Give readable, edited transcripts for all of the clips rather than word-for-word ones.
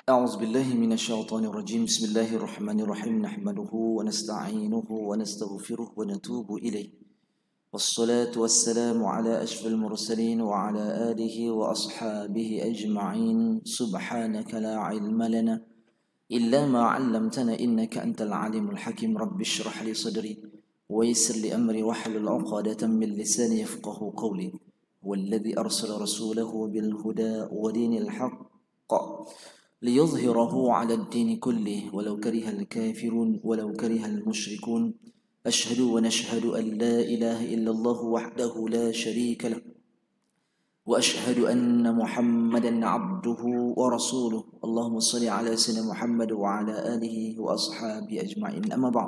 أعوذ بالله من الشيطان الرجيم. بسم الله الرحمن الرحيم. نحمده ونستعينه ونستغفره ونتوب إليه، والصلاة والسلام على أشرف المرسلين وعلى آله وأصحابه أجمعين. سبحانك لا علم لنا إلا ما علمتنا إنك أنت العليم الحكيم. رب اشرح لي صدري ويسر لي أمري واحلل عقدة من لساني يفقه قولي. والذي أرسل رسوله بالهدى ودين الحق ليظهره على الدين كله ولو كره الكافرون ولو كره المشركون. أشهد ونشهد أن لا إله إلا الله وحده لا شريك له، وأشهد أن محمدا عبده ورسوله. اللهم صل على سيدنا محمد وعلى آله وأصحابه أجمعين. أما بعد،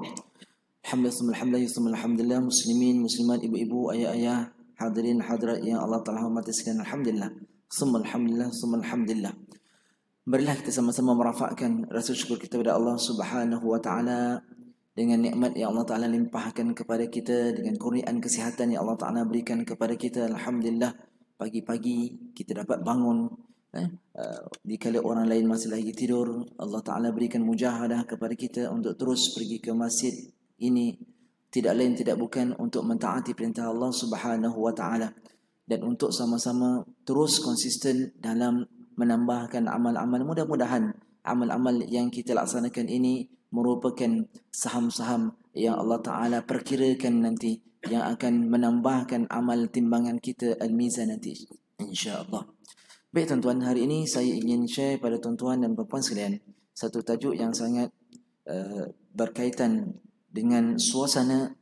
Alhamdulillah muslimin, muslimat, ibu-ibu, ayah-ayah, hadirin hadirat yang Allah Ta'ala hormati sekalian. Alhamdulillah, summa alhamdulillah. Marilah kita sama-sama merafakkan rasa syukur kita kepada Allah Subhanahu wa Ta'ala dengan nikmat yang Allah Ta'ala limpahkan kepada kita, dengan kurniaan kesihatan yang Allah Ta'ala berikan kepada kita. Alhamdulillah, pagi-pagi kita dapat bangun dikala orang lain masih lagi tidur. Allah Ta'ala berikan mujahadah kepada kita untuk terus pergi ke masjid. Ini tidak lain tidak bukan untuk mentaati perintah Allah Subhanahu wa Ta'ala dan untuk sama-sama terus konsisten dalam menambahkan amal-amal. Mudah-mudahan amal-amal yang kita laksanakan ini merupakan saham-saham yang Allah Ta'ala perkirakan nanti, yang akan menambahkan amal timbangan kita al-mizan nanti, insya-Allah. Baik tuan-tuan, hari ini saya ingin share pada tuan-tuan dan puan-puan sekalian satu tajuk yang sangat berkaitan dengan suasana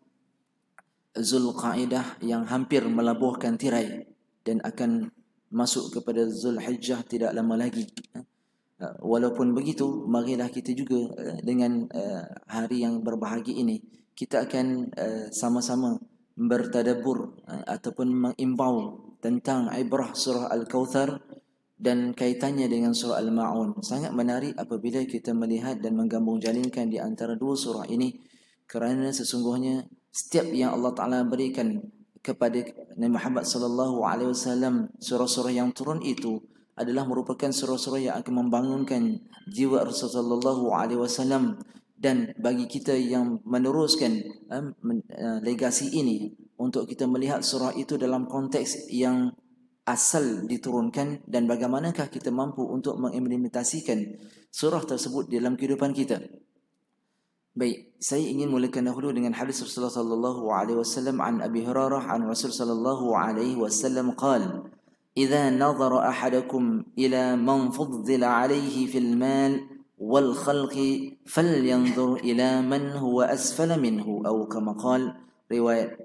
Zulqa'dah yang hampir melabuhkan tirai dan akan masuk kepada Zulhijjah tidak lama lagi. Walaupun begitu, marilah kita juga dengan hari yang berbahagia ini, kita akan sama-sama bertadabbur ataupun mengimbau tentang ibrah surah Al-Kautsar dan kaitannya dengan surah Al-Ma'un. Sangat menarik apabila kita melihat dan menggabung jalinkan di antara dua surah ini, kerana sesungguhnya setiap yang Allah Ta'ala berikan kepada Nabi Muhammad sallallahu alaihi wasallam, surah-surah yang turun itu adalah merupakan surah-surah yang akan membangunkan jiwa Rasulullah sallallahu alaihi wasallam, dan bagi kita yang meneruskan legasi ini untuk kita melihat surah itu dalam konteks yang asal diturunkan dan bagaimanakah kita mampu untuk mengimplementasikan surah tersebut dalam kehidupan kita. Baik, saya ingin mulakan dahulu dengan hadis Rasulullah sallallahu alaihi wasallam an Abi Hurairah an Rasul sallallahu alaihi wasallam qala: "Idza nadhara ahadukum ila man fuddila alaihi fil mal wal khalqi falyanzur ila man huwa asfala minhu," atau kama qala. Riwayat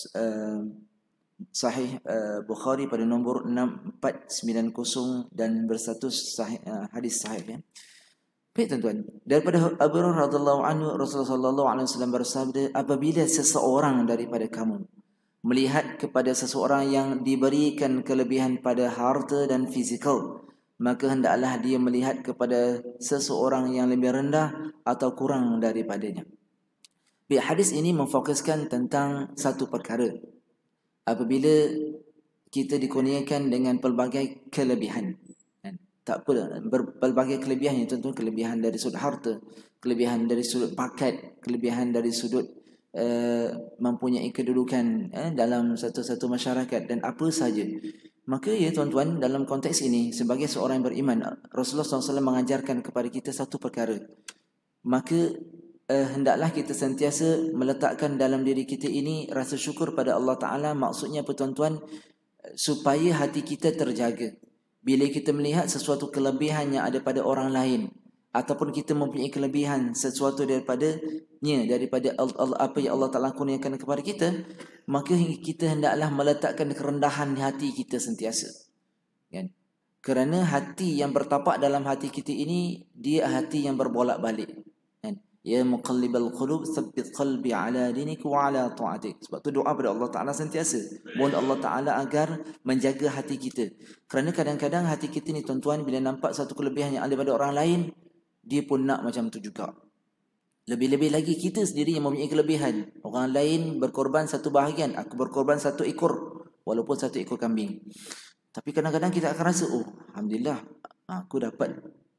sahih Bukhari pada nombor 6490 dan berstatus sahih, hadis sahih ya. Baik tuan-tuan, daripada Abu Hurairah radhiyallahu anhu, Rasulullah sallallahu alaihi wasallam bersabda, apabila seseorang daripada kamu melihat kepada seseorang yang diberikan kelebihan pada harta dan fizikal, maka hendaklah dia melihat kepada seseorang yang lebih rendah atau kurang daripadanya. Baik, hadis ini memfokuskan tentang satu perkara. Apabila kita dikurniakan dengan pelbagai kelebihan, tak apa, berbagai kelebihan yang tentu kelebihan dari sudut harta, kelebihan dari sudut pakat, kelebihan dari sudut mempunyai kedudukan dalam satu-satu masyarakat dan apa saja. Maka ya tuan-tuan, dalam konteks ini sebagai seorang yang beriman, Rasulullah SAW mengajarkan kepada kita satu perkara. Maka hendaklah kita sentiasa meletakkan dalam diri kita ini rasa syukur pada Allah Ta'ala. Maksudnya apa tuan-tuan? Supaya hati kita terjaga. Bila kita melihat sesuatu kelebihan yang ada pada orang lain, ataupun kita mempunyai kelebihan sesuatu daripada apa yang Allah Ta'ala kurniakan kepada kita, maka kita hendaklah meletakkan kerendahan di hati kita sentiasa, kan? Kerana hati yang bertapak dalam hati kita ini, dia hati yang berbolak-balik, kan? Ya muqallibal qulub tsabbit qalbi ala dinik wa ala ta'atik. Sebab tu doa pada Allah Ta'ala sentiasa, mohon Allah Ta'ala agar menjaga hati kita. Kerana kadang-kadang hati kita ni tuan-tuan, bila nampak satu kelebihan yang ada pada orang lain, dia pun nak macam tu juga. Lebih-lebih lagi kita sendiri yang mempunyai kelebihan. Orang lain berkorban satu bahagian, aku berkorban satu ekor, walaupun satu ekor kambing. Tapi kadang-kadang kita akan rasa, oh Alhamdulillah, aku dapat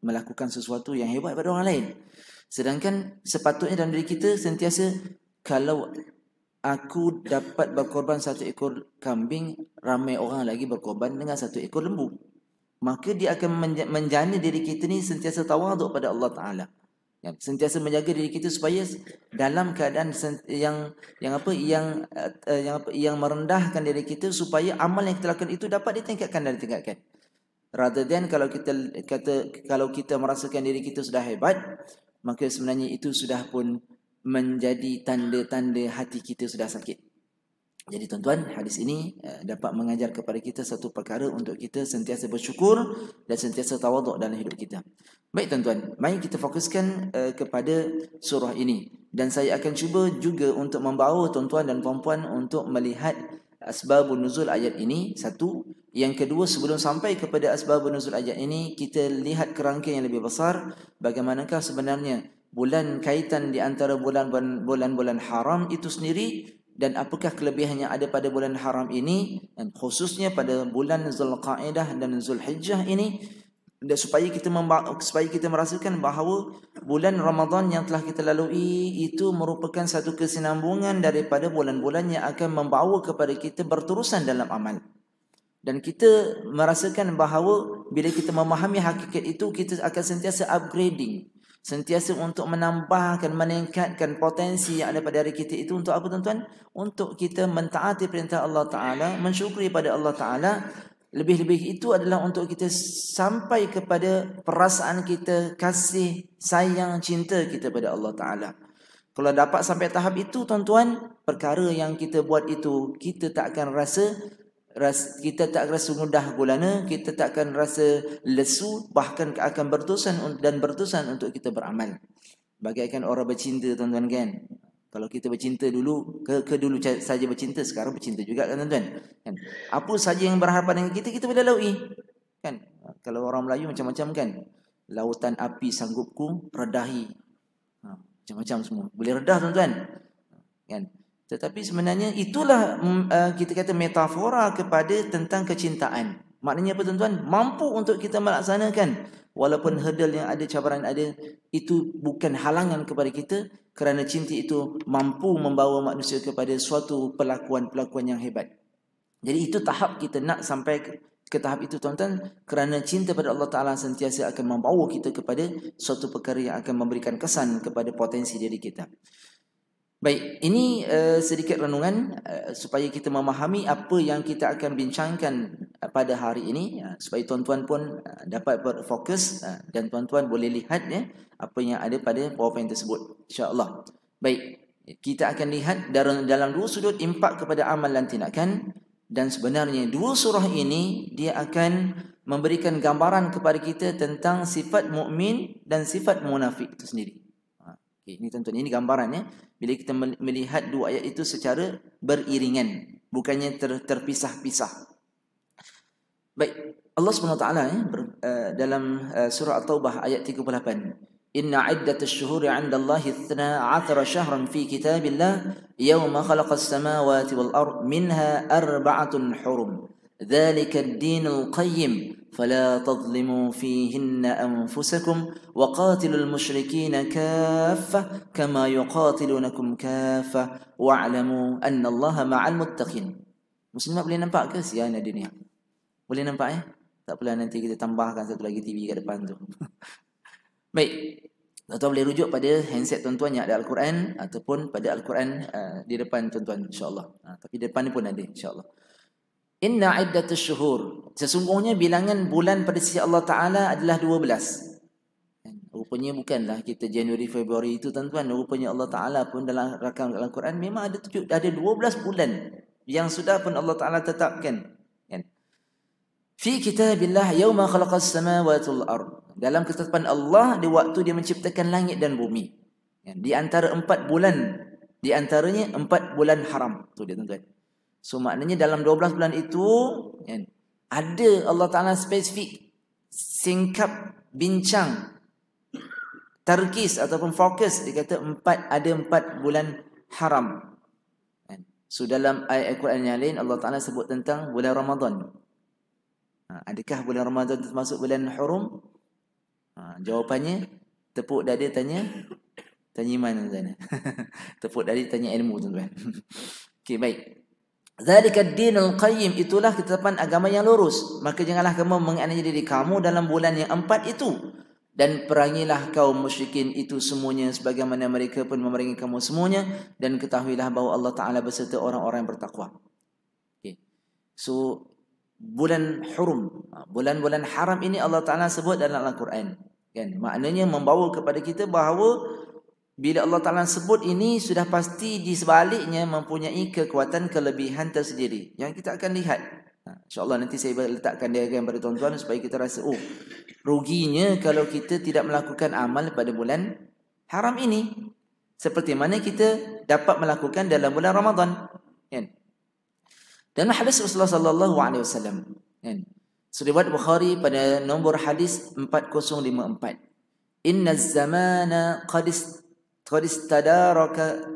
melakukan sesuatu yang hebat pada orang lain. Sedangkan sepatutnya dalam diri kita sentiasa, kalau aku dapat berkorban 1 ekor kambing, ramai orang lagi berkorban dengan 1 ekor lembu. Maka dia akan menjana diri kita ni sentiasa tawaduk pada Allah Ta'ala. Sentiasa menjaga diri kita supaya dalam keadaan yang merendahkan diri kita, supaya amal yang kita lakukan itu dapat ditingkatkan dan ditingkatkan. Rather than kalau kita merasakan diri kita sudah hebat, maka sebenarnya itu sudah pun menjadi tanda-tanda hati kita sudah sakit. Jadi tuan-tuan, hadis ini dapat mengajar kepada kita satu perkara untuk kita sentiasa bersyukur dan sentiasa tawaduk dalam hidup kita. Baik tuan-tuan, mari kita fokuskan kepada surah ini. Dan saya akan cuba juga untuk membawa tuan-tuan dan puan-puan untuk melihat asbabun nuzul ayat ini, satu. Yang kedua, sebelum sampai kepada asbabun nuzul ayat ini, kita lihat kerangka yang lebih besar. Bagaimanakah sebenarnya kaitan di antara bulan-bulan haram itu sendiri, dan apakah kelebihan yang ada pada bulan haram ini, dan khususnya pada bulan Zulqa'dah dan Zulhijjah ini, dan supaya kita merasakan bahawa bulan Ramadan yang telah kita lalui itu merupakan satu kesinambungan daripada bulan-bulan yang akan membawa kepada kita berterusan dalam amal. Dan kita merasakan bahawa bila kita memahami hakikat itu, kita akan sentiasa upgrading, sentiasa untuk menambahkan, meningkatkan potensi yang ada pada diri kita itu. Untuk apa tuan-tuan? Untuk kita mentaati perintah Allah Ta'ala, mensyukuri pada Allah Ta'ala. Lebih-lebih itu adalah untuk kita sampai kepada perasaan kita, kasih, sayang, cinta kita pada Allah Ta'ala. Kalau dapat sampai tahap itu tuan-tuan, perkara yang kita buat itu, kita tak akan rasa mudah gulana, kita tak akan rasa lesu, bahkan akan berterusan untuk kita beramal. Bagaikan orang bercinta tuan-tuan kan. Kalau kita bercinta dulu, dulu saja bercinta, sekarang bercinta juga kan tuan-tuan. Kan? Apa saja yang berhadapan dengan kita boleh lalui. Kan? Kalau orang Melayu macam-macam kan. Lautan api sanggupku redahi. Macam-macam semua. Boleh redah tuan-tuan. Kan? Tetapi sebenarnya itulah kita kata metafora kepada tentang kecintaan. Maknanya apa tuan-tuan? Mampu untuk kita melaksanakan. Walaupun hurdle yang ada, cabaran ada, itu bukan halangan kepada kita. Kerana cinta itu mampu membawa manusia kepada suatu pelakuan-pelakuan yang hebat. Jadi itu tahap kita nak sampai ke tahap itu tuan-tuan. Kerana cinta pada Allah Ta'ala sentiasa akan membawa kita kepada suatu perkara yang akan memberikan kesan kepada potensi diri kita. Baik, ini sedikit renungan supaya kita memahami apa yang kita akan bincangkan pada hari ini, supaya tuan-tuan pun dapat berfokus dan tuan-tuan boleh lihat apa yang ada pada PowerPoint tersebut, insya-Allah. Baik, kita akan lihat dalam dua sudut impak kepada amal dan tindakan, dan sebenarnya dua surah ini dia akan memberikan gambaran kepada kita tentang sifat mukmin dan sifat munafik itu sendiri. Ini tuan-tuan, ini gambarannya. Bila kita melihat dua ayat itu secara beriringan, bukannya terpisah-pisah. Baik, Allah SWT dalam surah At-Taubah ayat 38. Inna iddatash syuhuri 'inda Allahi 12 syahran fi kitabillah yawma khalaqas samawati wal ard minha arba'atun hurum. Dzalika ad-dinul qayyim فلا تظلموا فيهن أنفسكم وقاتلوا المشركين كافة كما يقاتلونكم كافة واعلموا أن الله مع المتقين. Muslimat boleh nampak ke siana dunia? Boleh nampak Tak apalah, nanti kita tambahkan satu lagi TV kat depan tu. Baik, tuan-tuan boleh rujuk pada handset tuan-tuan yang ada Al-Quran, ataupun pada Al-Quran di depan tuan-tuan, insya-Allah. Tapi depan ni pun ada, insya-Allah. Inna iddatash syuhur, sesungguhnya bilangan bulan pada sisi Allah Ta'ala adalah 12. Rupanya bukanlah kita Januari, Februari itu tuan-tuan. Rupanya Allah Ta'ala pun dalam rakam Al-Quran memang ada 12 bulan yang sudah pun Allah Ta'ala tetapkan. Fi kitabillah yawma khalaqas samawati wal ard, dalam ketetapan Allah di waktu dia menciptakan langit dan bumi. Di antara 4 bulan, di antaranya 4 bulan haram. Tu dia tuan-tuan. So maknanya dalam 12 bulan itu ada Allah Ta'ala spesifik, singkap, bincang, terkis ataupun fokus. Dia kata ada 4 bulan haram. So dalam ayat Al-Quran yang lain Allah Ta'ala sebut tentang bulan Ramadan. Adakah bulan Ramadan termasuk bulan haram? Jawapannya tepuk dada tanya iman tuan-tuan. Tepuk dada tanya ilmu tuan-tuan. Okey, baik. Zalika ad-dinul qayyim, itulah ketetapan agama yang lurus. Maka janganlah kamu menganiaya diri kamu dalam bulan yang 4 itu, dan perangilah kaum musyrikin itu semuanya sebagaimana mereka pun memerangi kamu semuanya, dan ketahuilah bahawa Allah Taala beserta orang-orang yang bertakwa. Okay. So bulan hurum, bulan-bulan haram ini Allah Taala sebut dalam Al-Quran, kan? Maknanya membawa kepada kita bahawa bila Allah Ta'ala sebut ini, sudah pasti di sebaliknya mempunyai kekuatan kelebihan tersendiri yang kita akan lihat. InsyaAllah nanti saya letakkan diagram pada tuan-tuan supaya kita rasa, oh, ruginya kalau kita tidak melakukan amal pada bulan haram ini, seperti mana kita dapat melakukan dalam bulan Ramadan, kan? Dan hadis Rasulullah sallallahu alaihi wasallam, kan? Riwayat Bukhari pada nombor hadis 4054. Inna az-zamana qad istadara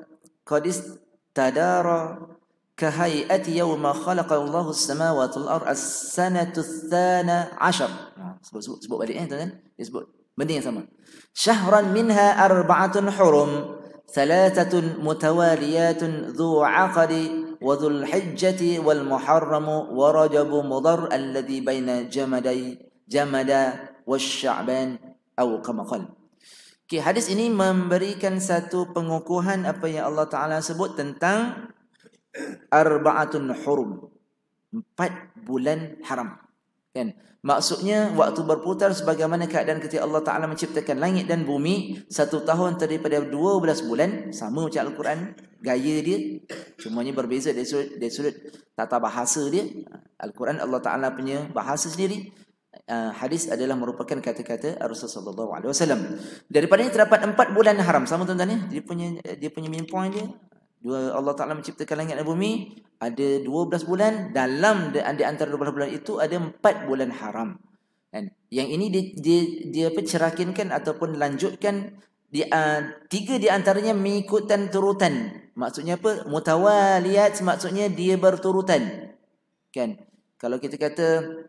kahayati yawma khalaqa Allahu as-samawati wal ardh as-sanatu ats-tsana 'ashar. Sebut balik tuan-tuan. Dia sebut benda yang sama. Syahran minha arba'atun hurum, thalathatun mutawaliyatun dhu 'aqdi wa dhul hijjati wal muharram wa rajab mudhar alladhi baina jamada wasya'ban atau kama qala. Okay, hadis ini memberikan satu pengukuhan apa yang Allah Ta'ala sebut tentang arba'atun hurum, 4 bulan haram, kan? Maksudnya waktu berputar sebagaimana keadaan ketika Allah Ta'ala menciptakan langit dan bumi, 1 tahun terdiri daripada 12 bulan. Sama macam Al-Quran, gaya dia semuanya berbeza dari sudut tata bahasa dia. Al-Quran Allah Ta'ala punya bahasa sendiri. Hadis adalah merupakan kata-kata Rasulullah sallallahu alaihi wasallam. Daripadanya terdapat 4 bulan haram. Sama tuan-tuan ya. Dia punya main point dia. Allah Taala menciptakan langit dan bumi, ada 12 bulan. Dalam di antara 12 bulan itu ada 4 bulan haram. Kan? Yang ini dia cerakinkan ataupun lanjutkan di 3 di antaranya mengikutkan turutan. Maksudnya apa? Mutawaliyat, maksudnya dia berturutan. Kan? Kalau kita kata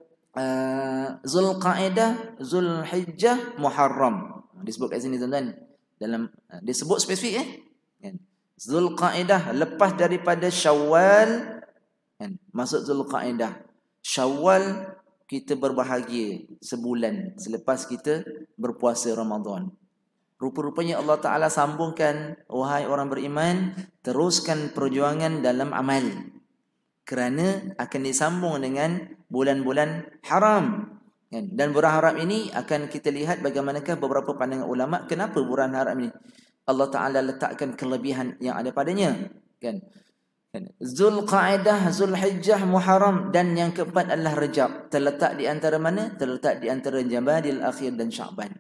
Zulqa'dah, Zulhijjah, Muharram, disebut kat sini tuan-tuan. Dalam disebut spesifik kan. Zulqa'dah lepas daripada Syawal, kan? Masuk Zulqa'dah. Syawal kita berbahagia sebulan selepas kita berpuasa Ramadan. Rupa-rupanya Allah Ta'ala sambungkan, wahai orang beriman, teruskan perjuangan dalam amal, kerana akan disambung dengan bulan-bulan haram. Dan bulan haram ini akan kita lihat bagaimanakah beberapa pandangan ulama kenapa bulan haram ini Allah Ta'ala letakkan kelebihan yang ada padanya, kan? Zulqa'dah, Zulhijjah, Muharram, dan yang keempat adalah Rajab. Terletak di antara mana? Terletak di antara Jamadil Akhir dan Sya'ban.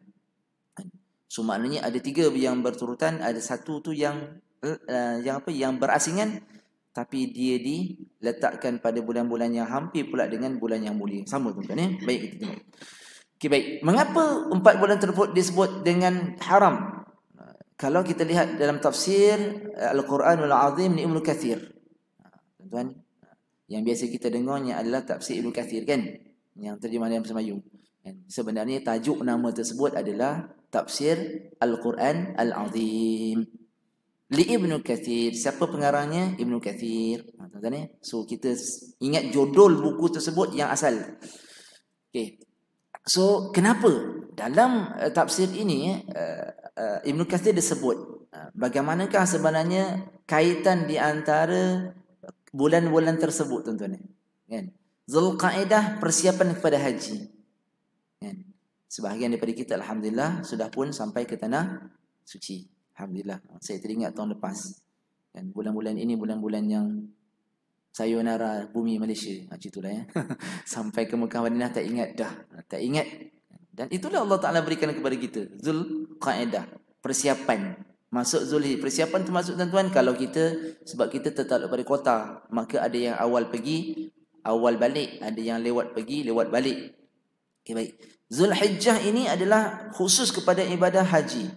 So maknanya ada 3 yang berturutan, ada satu tu yang berasingan, tapi dia diletakkan pada bulan-bulan yang hampir pula dengan bulan yang mulia. Sama tuan-tuan ya. Baik, kita tengok. Okey, baik. Mengapa 4 bulan tersebut disebut dengan haram? Kalau kita lihat dalam tafsir Al-Quranul Azim ni Ibnu Katsir. Tuan-tuan, yang biasa kita dengarnya adalah tafsir Ibnu Katsir, kan? Yang terjemah dalam bahasa Melayu. Sebenarnya tajuk nama tersebut adalah Tafsir Al-Quran Al-Azim li Ibnu Katsir. Siapa pengarangnya? Ibnu Katsir. Tuan-tuan ya. So kita ingat judul buku tersebut yang asal. Okey. So kenapa dalam tafsir ini Ibnu Katsir disebut bagaimanakah sebenarnya kaitan di antara bulan-bulan tersebut, tuan-tuan, kan? Zulqa'dah persiapan kepada haji, kan? Sebahagian daripada kita alhamdulillah sudah pun sampai ke tanah suci. Alhamdulillah. Saya teringat tahun lepas, kan, bulan-bulan ini bulan-bulan yang sayonara bumi Malaysia. Macam itulah ya. Sampai ke Mekah Madinah tak ingat dah. Tak ingat. Dan itulah Allah Ta'ala berikan kepada kita. Zulqa'dah, persiapan. Masuk Zulhijjah. Persiapan tu masuk, tuan-tuan, kalau kita, sebab kita tertakluk pada kota, maka ada yang awal pergi, awal balik. Ada yang lewat pergi, lewat balik. Okay, baik. Zulhijjah ini adalah khusus kepada ibadah haji.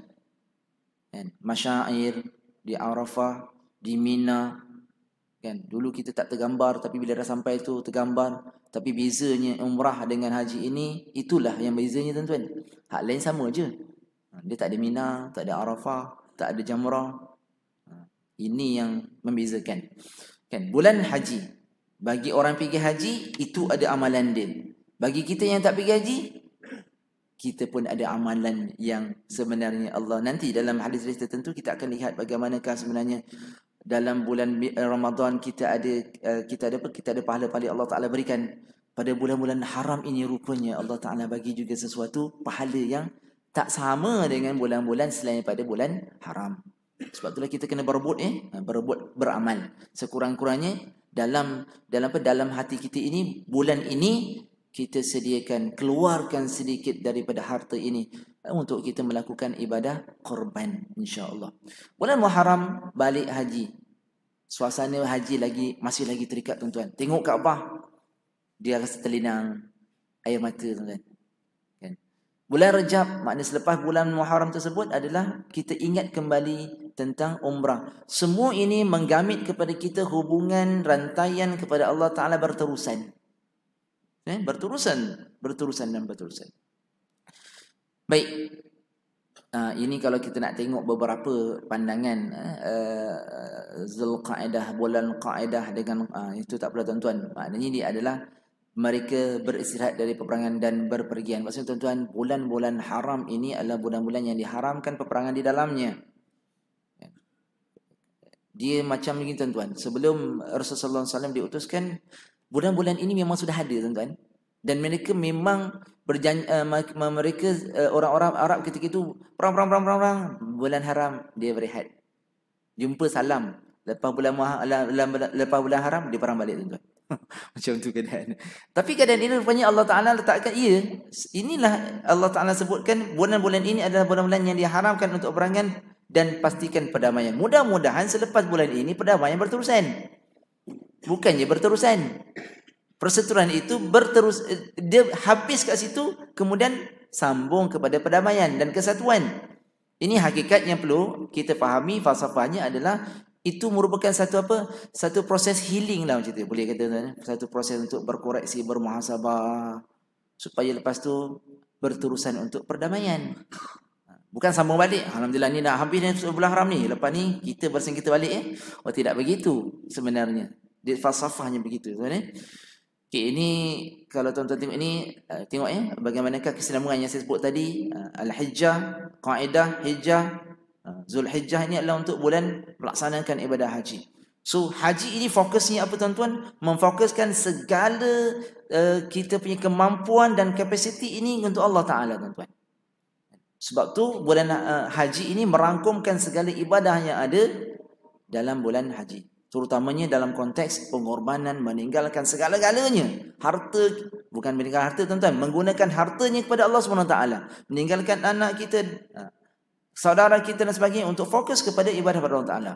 Masyair di Arafah, di Mina, kan? Dulu kita tak tergambar, tapi bila dah sampai tu tergambar. Tapi bezanya umrah dengan haji ini, itulah yang bezanya tuan-tuan. Hak lain sama je. Dia tak ada Mina, tak ada Arafah, tak ada Jamrah. Ini yang membezakan. Kan, bulan haji. Bagi orang pergi haji, itu ada amalan dia. Bagi kita yang tak pergi haji, kita pun ada amalan yang sebenarnya Allah. Nanti dalam hadis-hadis tertentu kita akan lihat bagaimanakah sebenarnya dalam bulan Ramadan kita ada pahala-pahala Allah Taala berikan. Pada bulan-bulan haram ini rupanya Allah Taala bagi juga sesuatu pahala yang tak sama dengan bulan-bulan selain pada bulan haram. Sebab itulah kita kena berebut beramal. Sekurang-kurangnya dalam hati kita ini, bulan ini kita sediakan, keluarkan sedikit daripada harta ini untuk kita melakukan ibadah korban, insya-Allah. Bulan Muharram balik haji. Suasana haji masih lagi terikat tuan-tuan. Tengok Kaabah, dia rasa terlinang air mata tuan-tuan. Kan? Bulan Rajab, makna selepas bulan Muharram tersebut adalah kita ingat kembali tentang umrah. Semua ini menggamit kepada kita hubungan rantaian kepada Allah Taala berterusan. Berterusan. Baik. Ini kalau kita nak tengok beberapa pandangan Zulqa'dah, bulan Qa'dah dengan itu tak perlu tuan-tuan. Maknanya dia adalah mereka beristirahat dari peperangan dan berpergian. Maksudnya tuan-tuan, bulan-bulan haram ini adalah bulan-bulan yang diharamkan peperangan di dalamnya. Dia macam begini tuan-tuan. Sebelum Rasulullah SAW diutuskan, bulan-bulan ini memang sudah ada tuan-tuan. Dan mereka memang berjanji, orang-orang Arab ketika itu perang. Bulan haram dia berehat. Jumpa salam. Lepas bulan haram dia perang balik tuan-tuan. Macam tu keadaan. Tapi keadaan ini rupanya Allah Ta'ala letakkan, inilah Allah Ta'ala sebutkan bulan-bulan ini adalah bulan-bulan yang diharamkan untuk perangan dan pastikan perdamaian. Mudah-mudahan selepas bulan ini perdamaian berterusan. Bukannya berterusan. Perseteruan itu dia habis kat situ, kemudian sambung kepada perdamaian dan kesatuan. Ini hakikat yang perlu kita fahami. Falsafahnya adalah itu merupakan satu proses healing lah, macam tu boleh kata, satu proses untuk berkoreksi, bermuhasabah, supaya lepas tu berterusan untuk perdamaian. Bukan sambung balik. Alhamdulillah ni dah habis ni bulan haram ni, lepas ni kita bersengketa balik Oh, tidak begitu sebenarnya. Dia falsafahnya begitu tuan. Okay, ini kalau tuan-tuan tengok ini, tengok bagaimanakah kesinambungan yang saya sebut tadi. Al-Hijjah, Qa'idah, Hijjah, Zulhijjah ini adalah untuk bulan melaksanakan ibadah haji. So haji ini fokusnya apa tuan-tuan? Memfokuskan segala kita punya kemampuan dan kapasiti ini untuk Allah Ta'ala tuan-tuan. Sebab tu bulan haji ini merangkumkan segala ibadah yang ada dalam bulan haji. Terutamanya dalam konteks pengorbanan, meninggalkan segala-galanya. Harta, bukan meninggalkan harta tuan-tuan, menggunakan hartanya kepada Allah SWT. Meninggalkan anak kita, saudara kita dan sebagainya untuk fokus kepada ibadah kepada Allah Ta'ala.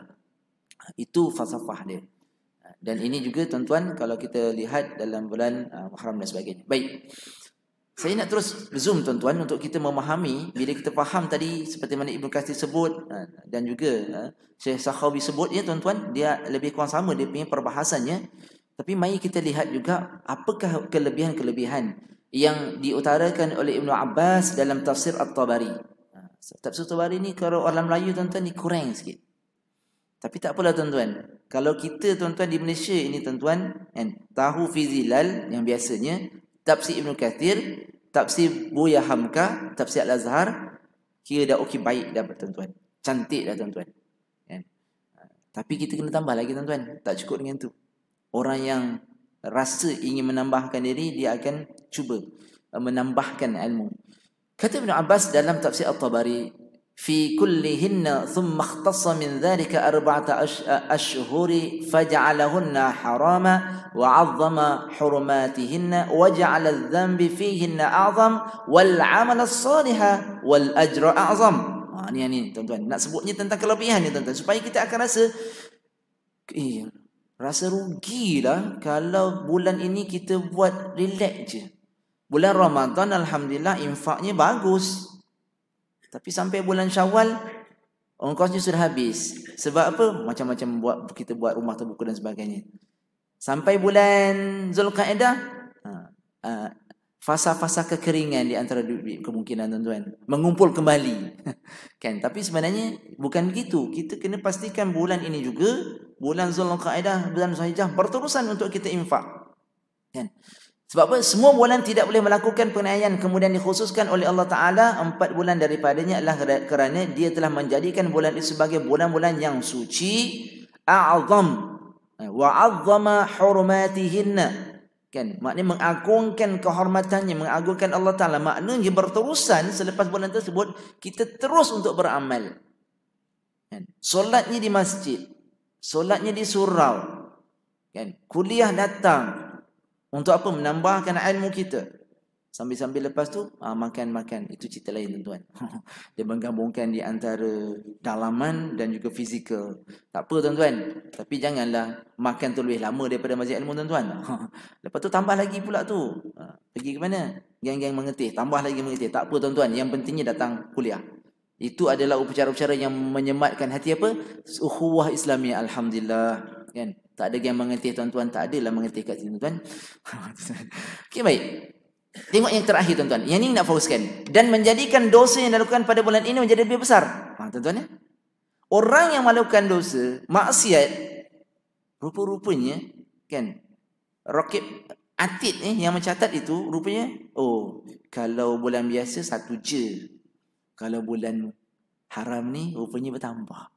Itu falsafah dia. Dan ini juga tuan-tuan kalau kita lihat dalam bulan Muharram dan sebagainya. Baik. Saya nak terus zoom tuan-tuan untuk kita memahami. Bila kita faham tadi seperti mana Ibnu Katsir sebut dan juga Syekh Sakhawi sebut, tuan-tuan, dia lebih kurang sama dia punya perbahasannya. Tapi mari kita lihat juga apakah kelebihan-kelebihan yang diutarakan oleh Ibnu Abbas dalam tafsir At-Tabari. Tafsir At-Tabari ni kalau orang Melayu tuan-tuan ni kurang sikit. Tapi tak apalah tuan-tuan. Kalau kita tuan-tuan di Malaysia ini tuan-tuan, tahu fi zilal yang biasanya tafsir Ibnu Katsir, tafsir Buya Hamka, tafsir Al-Azhar, kira dah okey, baik dah tuan-tuan. Cantik dah tuan-tuan. Tapi kita kena tambah lagi tuan-tuan. Tak cukup dengan tu. Orang yang rasa ingin menambahkan diri, dia akan cuba menambahkan ilmu. Kata Ibnu Abbas dalam tafsir At-Tabari, fi kullihinna thumma ikhtassa min dhalika 4 ashhuri faj'alahunna harama wa 'azzama hurumatihinna wa ja'ala adh-dhanbi fihinna a'zam wal 'amal as-salihah wal ajra a'zam. Ni tuan-tuan, nak sebutnya tentang kelebihan ni tuan-tuan, supaya kita akan rasa rugilah kalau bulan ini kita buat relax je. Bulan Ramadan alhamdulillah infaknya bagus. Tapi sampai bulan Syawal ongkosnya sudah habis. Sebab apa? Macam-macam kita buat rumah terbuka dan sebagainya. Sampai bulan Zulqa'dah fasa-fasa kekeringan di antara kemungkinan tuan-tuan mengumpul kembali kan. Tapi sebenarnya bukan begitu. Kita kena pastikan bulan ini juga, bulan Zulqa'dah, bulan Zulhijjah, berterusan untuk kita infak kan. Sebab apa? Semua bulan tidak boleh melakukan penganiayaan, kemudian dikhususkan oleh Allah Ta'ala 4 bulan daripadanya adalah kerana dia telah menjadikan bulan itu sebagai bulan-bulan yang suci, a'zam wa 'azzama hurmatihinna kan. Maknanya mengagungkan kehormatannya, mengagungkan Allah Ta'ala. Maknanya berterusan selepas bulan tersebut kita terus untuk beramal kan. Solatnya di masjid, solatnya di surau kan, kuliah datang untuk apa? Menambahkan ilmu kita. Sambil-sambil lepas tu makan-makan. Itu cerita lain tuan-tuan. Dia menggabungkan di antara dalaman dan juga fizikal. Tak apa tuan-tuan. Tapi janganlah makan tu lebih lama daripada majlis ilmu tuan-tuan. Lepas tu tambah lagi pula tu. Pergi ke mana? Geng-geng mengetih. Tambah lagi mengetih. Tak apa tuan-tuan. Yang pentingnya datang kuliah. Itu adalah upacara-upacara yang menyematkan hati apa? Ukhuwah Islamiyah. Alhamdulillah. Kan? Tak ada yang mengetih tuan-tuan. Tak adalah mengetih kat sini tuan. Okey, baik. Tengok yang terakhir tuan-tuan. Yang ini nak fokuskan. Dan menjadikan dosa yang dilakukan pada bulan ini menjadi lebih besar. Tuan-tuan ya. Orang yang melakukan dosa, maksiat, rupa-rupanya kan, Rakib Atid yang mencatat itu rupanya, oh, kalau bulan biasa 1 je. Kalau bulan haram ni rupanya bertambah.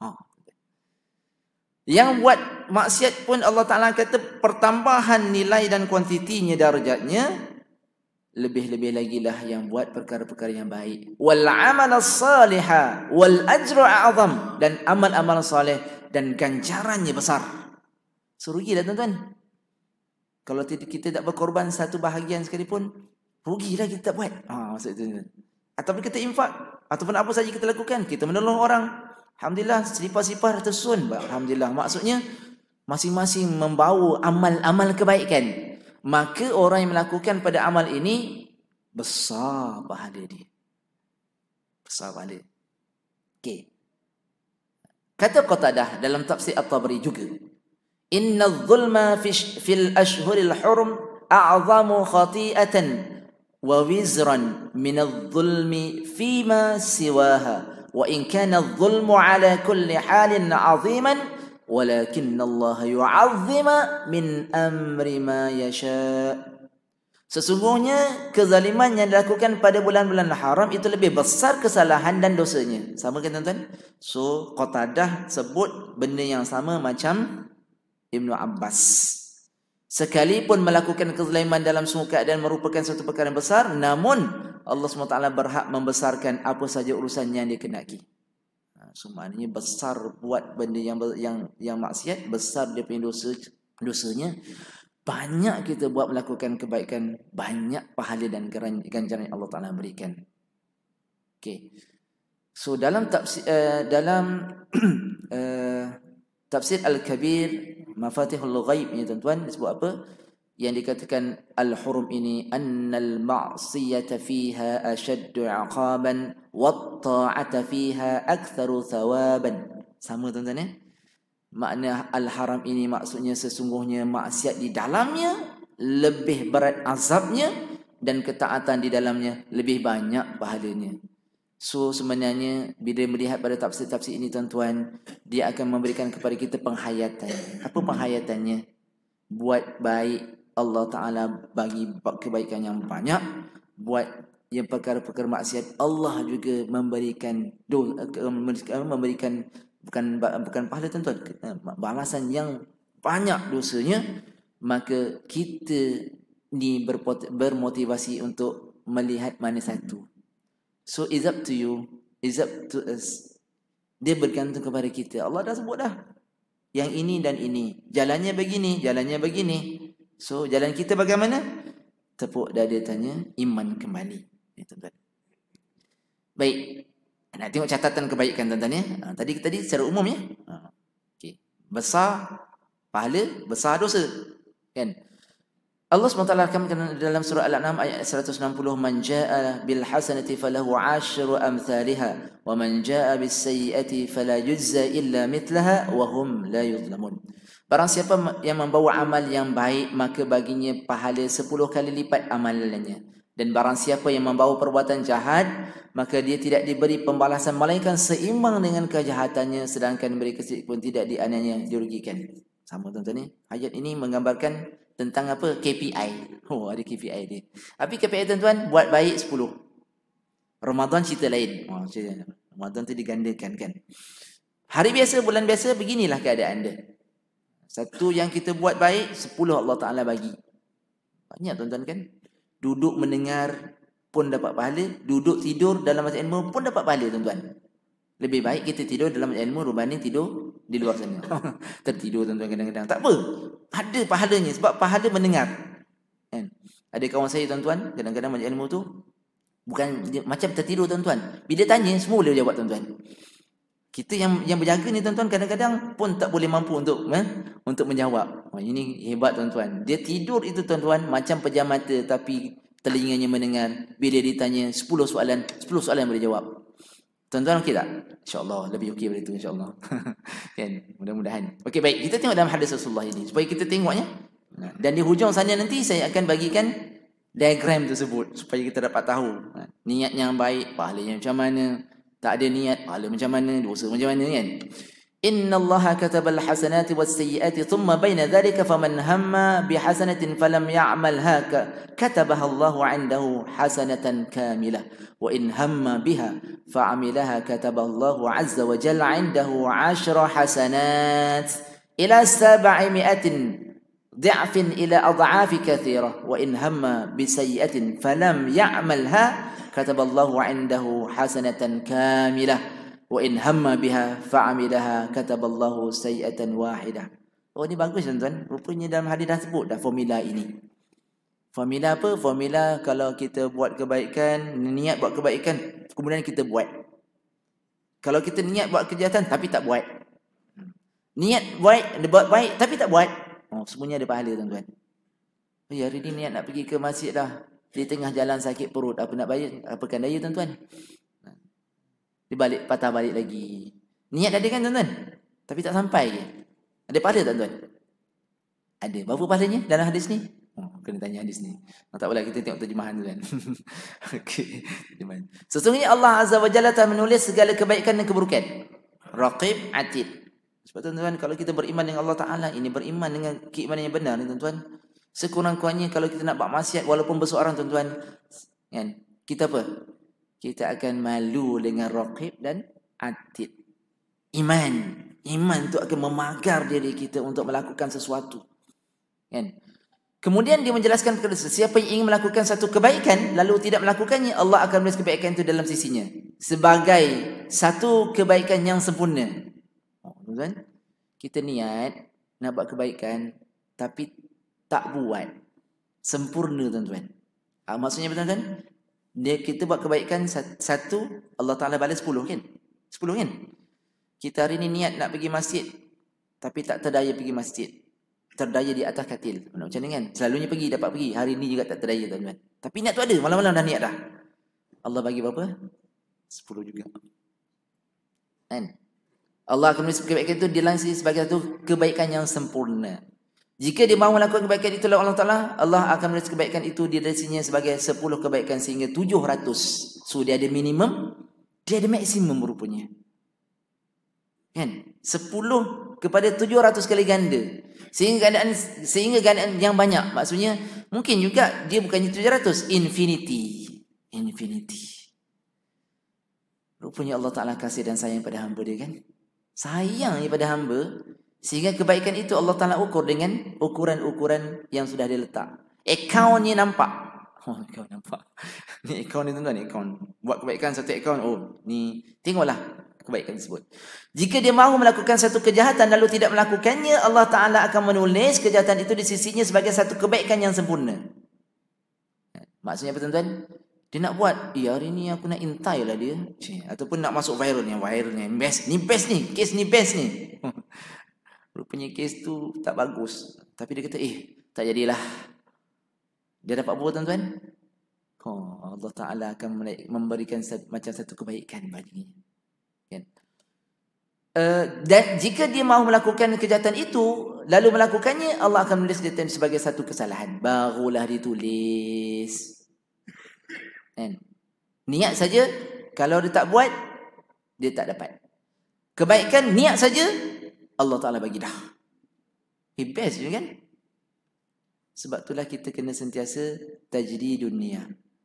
Yang buat maksiat pun Allah Ta'ala kata pertambahan nilai dan kuantitinya, darjatnya, lebih-lebih lagi lah yang buat perkara-perkara yang baik. Wal amal as-salihah wal ajru a'zam, dan amal-amal soleh dan ganjarannya besar. So rugilah tuan-tuan. Kalau kita tak berkorban satu bahagian sekalipun, rugilah kita tak buat. Maksud itu. Ataupun kita infak, ataupun apa saja kita lakukan, kita menolong orang. Alhamdulillah, sifar-sifar tersusun. Alhamdulillah, maksudnya masing-masing membawa amal-amal kebaikan. Maka orang yang melakukan pada amal ini besar pahala dia. Besar pahala. Okey. Kata Qatadah dalam tafsir At-Tabari juga, inna adh-dhulma fil ashhuril hurum a'zamu khati'atan wa wizran min adh-dhulmi fima siwaha. Wa in kana adh-dhulmu ala kulli halin 'aziman walakinna Allah yu'azzima min amri ma yasha. Sesungguhnya kezaliman yang dilakukan pada bulan-bulan haram itu lebih besar kesalahan dan dosanya. Sama kan tuan-tuan? So Qatadah sebut benda yang sama macam Ibnu Abbas. Sekalipun melakukan kezaliman dalam semua keadaan merupakan satu perkara yang besar, namun Allah SWT berhak membesarkan apa saja urusan yang dia kenaki. So maknanya besar buat benda yang maksiat, besar dia punya dosanya. Banyak kita buat melakukan kebaikan, banyak pahala dan ganjaran yang Allah Ta'ala berikan. Okay. So dalam tafsir tafsir Al-Kabir Mafatihul Ghaib ni tuan-tuan disebut apa? Yang dikatakan al-hurum ini annal ma'siyata fiha ashaddu 'aqaban wat ta'ata fiha aktsaru thawaban. Sama tuan-tuan ya? Makna al-haram ini maksudnya sesungguhnya maksiat di dalamnya lebih berat azabnya dan ketaatan di dalamnya lebih banyak pahalanya. So sebenarnya bila melihat pada tafsir-tafsir ini tuan-tuan, dia akan memberikan kepada kita penghayatan. Apa penghayatannya? Buat baik, Allah Ta'ala bagi kebaikan yang banyak. Buat yang perkara-perkara maksiat, Allah juga memberikan bukan pahala tuan-tuan, balasan yang banyak dosanya. Maka kita ni bermotivasi untuk melihat mana satu. So it's up to you, it's up to us. Dia bergantung kepada kita. Allah dah sebut dah, yang ini dan ini, jalannya begini, jalannya begini. So jalan kita bagaimana? Tepuk dada tanya, iman kembali. Tuan-tuan. Baik. Nak tengok catatan kebaikan tuan-tuan ya. Tadi secara umum ya. Okey. Besar pahala, besar dosa. Kan? Allah SWT katakan dalam surah Al-An'am ayat 160, man jaa bil hasanati falahu 'ashru amsalha wa man jaa bis sayyi'ati fala yujza illa mithlaha wa hum la yuzlamun. Barang siapa yang membawa amal yang baik, maka baginya pahala 10 kali lipat amalannya. Dan barang siapa yang membawa perbuatan jahat, maka dia tidak diberi pembalasan melainkan seimbang dengan kejahatannya, sedangkan mereka pun tidak dianiaya, dirugikan. Sama tuan-tuan ni. Ayat ini menggambarkan tentang apa? KPI. Oh, ada KPI dia. Tapi KPI tuan-tuan, buat baik 10. Ramadan cerita lain. Oh, cerita. Ramadan tu digandakan kan. Hari biasa, bulan biasa, beginilah keadaan dia. Satu yang kita buat baik, 10 Allah Ta'ala bagi. Banyak tuan-tuan kan. Duduk mendengar pun dapat pahala. Duduk tidur dalam majlis ilmu pun dapat pahala tuan-tuan. Lebih baik kita tidur dalam majlis ilmu berbanding tidur di luar sana. Tertidur tuan-tuan kadang-kadang. Tak apa. Ada pahalanya sebab pahala mendengar. Kan? Ada kawan saya tuan-tuan, kadang-kadang majlis ilmu tu bukan macam tertidur tuan-tuan. Bila tanya, semua boleh jawab tuan-tuan. Kita yang berjaga ni tuan-tuan kadang-kadang pun tak boleh mampu untuk menjawab. Ini hebat tuan-tuan. Dia tidur itu tuan-tuan macam pejam mata tapi telinganya mendengar. Bila ditanya 10 soalan boleh jawab. Tuan-tuan okey tak? InsyaAllah lebih okey daripada itu insyaAllah. Kan? Mudah-mudahan. Okey baik, kita tengok dalam hadis Rasulullah ini supaya kita tengoknya. Dan di hujung sana nanti saya akan bagikan diagram tersebut supaya kita dapat tahu niat yang baik, pahalanya macam mana. Tak ada niat, pahala macam mana, dosa macam mana kan. Inna Allah katabal hasanati was sayyiati thumma baina dhalika faman hamma bihasanatin falam ya'malha katabaha Allah 'indahu hasanatan kamilah wa in hamma biha fa'amilaha katabaha Allah 'azza wa jalla 'indahu 10 hasanat ila 700 ضعف إلى أضعاف كثيرة وإن هم بسيئة فلم يعملها كتب الله عنده حسنة كاملة وإن هم بها فعملها كتب الله سيئة واحدة. Oh, ini bagus tuan-tuan. Rupanya dalam hadis dah sebut dah formula ini. Formula apa? Formula kalau kita buat kebaikan, niat buat kebaikan, kemudian kita buat. Kalau kita niat buat kejahatan tapi tak buat. Niat buat baik tapi tak buat. Oh, semuanya ada pahala tuan-tuan. Hari ni niat nak pergi ke masjid dah. Di tengah jalan sakit perut. Apa nak bayar? Apakan daya tuan-tuan? Patah balik lagi. Niat ada kan tuan-tuan? Tapi tak sampai je. Ada pahala tuan-tuan? Ada. Berapa pahalanya dalam hadis ni? Oh, kena tanya hadis ni. Tak apalah, kita tengok terjemahan tuan. Okey. Sesungguhnya Allah Azza wa Jalla telah menulis segala kebaikan dan keburukan. Raqib, Atid. Sebab tuan-tuan, kalau kita beriman dengan Allah Ta'ala, ini beriman dengan keimanan yang benar ni tuan-tuan. Sekurang-kurangnya kalau kita nak buat maksiat walaupun berseorang tuan-tuan, kan? Kita apa? Kita akan malu dengan Raqib dan Atid. Iman tu akan memagar diri kita untuk melakukan sesuatu. Kan? Kemudian dia menjelaskan kepada siapa yang ingin melakukan satu kebaikan lalu tidak melakukannya, Allah akan menulis kebaikan itu dalam sisinya sebagai satu kebaikan yang sempurna. Tuan-tuan, kita niat nak buat kebaikan tapi tak buat sempurna tuan-tuan. Maksudnya apa tuan-tuan? Kita buat kebaikan satu, Allah Ta'ala balas 10 kan? 10 kan? Kita hari ni niat nak pergi masjid tapi tak terdaya pergi masjid. Terdaya di atas katil. Macam ni kan? Selalunya pergi, dapat pergi. Hari ni juga tak terdaya tuan-tuan. Tapi niat tu ada, malam-malam dah niat dah. Allah bagi berapa? 10 juga. Kan? Allah akan menulis kebaikan itu dilansir sebagai satu kebaikan yang sempurna. Jika dia mahu melakukan kebaikan itu oleh Allah Ta'ala, Allah akan menulis kebaikan itu dilansirnya sebagai 10 kebaikan sehingga 700. So dia ada minimum, dia ada maksimum rupanya. Kan? 10 kepada 700 kali ganda. Sehingga gandaan yang banyak. Maksudnya mungkin juga dia bukannya 700, infinity. Rupanya Allah Ta'ala kasih dan sayang pada hamba dia kan? Sayang pada hamba sehingga kebaikan itu Allah Ta'ala ukur dengan ukuran-ukuran yang sudah dia letak. Akaunnya nampak. Oh, akaun nampak. Ni akaun ni tuan-tuan, akaun. Buat kebaikan satu akaun. Oh, ni tengoklah kebaikan tersebut. Jika dia mahu melakukan satu kejahatan lalu tidak melakukannya, Allah Ta'ala akan menulis kejahatan itu di sisinya sebagai satu kebaikan yang sempurna. Maksudnya apa tuan-tuan? Dia nak buat, hari ni aku nak intai lah dia. Ataupun nak masuk viral ni. Best ni. Kes ni best ni. Rupanya kes tu tak bagus. Tapi dia kata, tak jadilah. Dia dapat apa tuan-tuan? Allah Ta'ala akan memberikan macam satu kebaikan baginya. Kan? Dan jika dia mahu melakukan kejahatan itu, lalu melakukannya, Allah akan menulis dia sebagai satu kesalahan. Barulah ditulis. Kan? Niat saja, kalau dia tak buat, dia tak dapat. Kebaikan, niat saja, Allah Ta'ala bagi dah. Best je kan? Sebab itulah kita kena sentiasa tajdidun niat.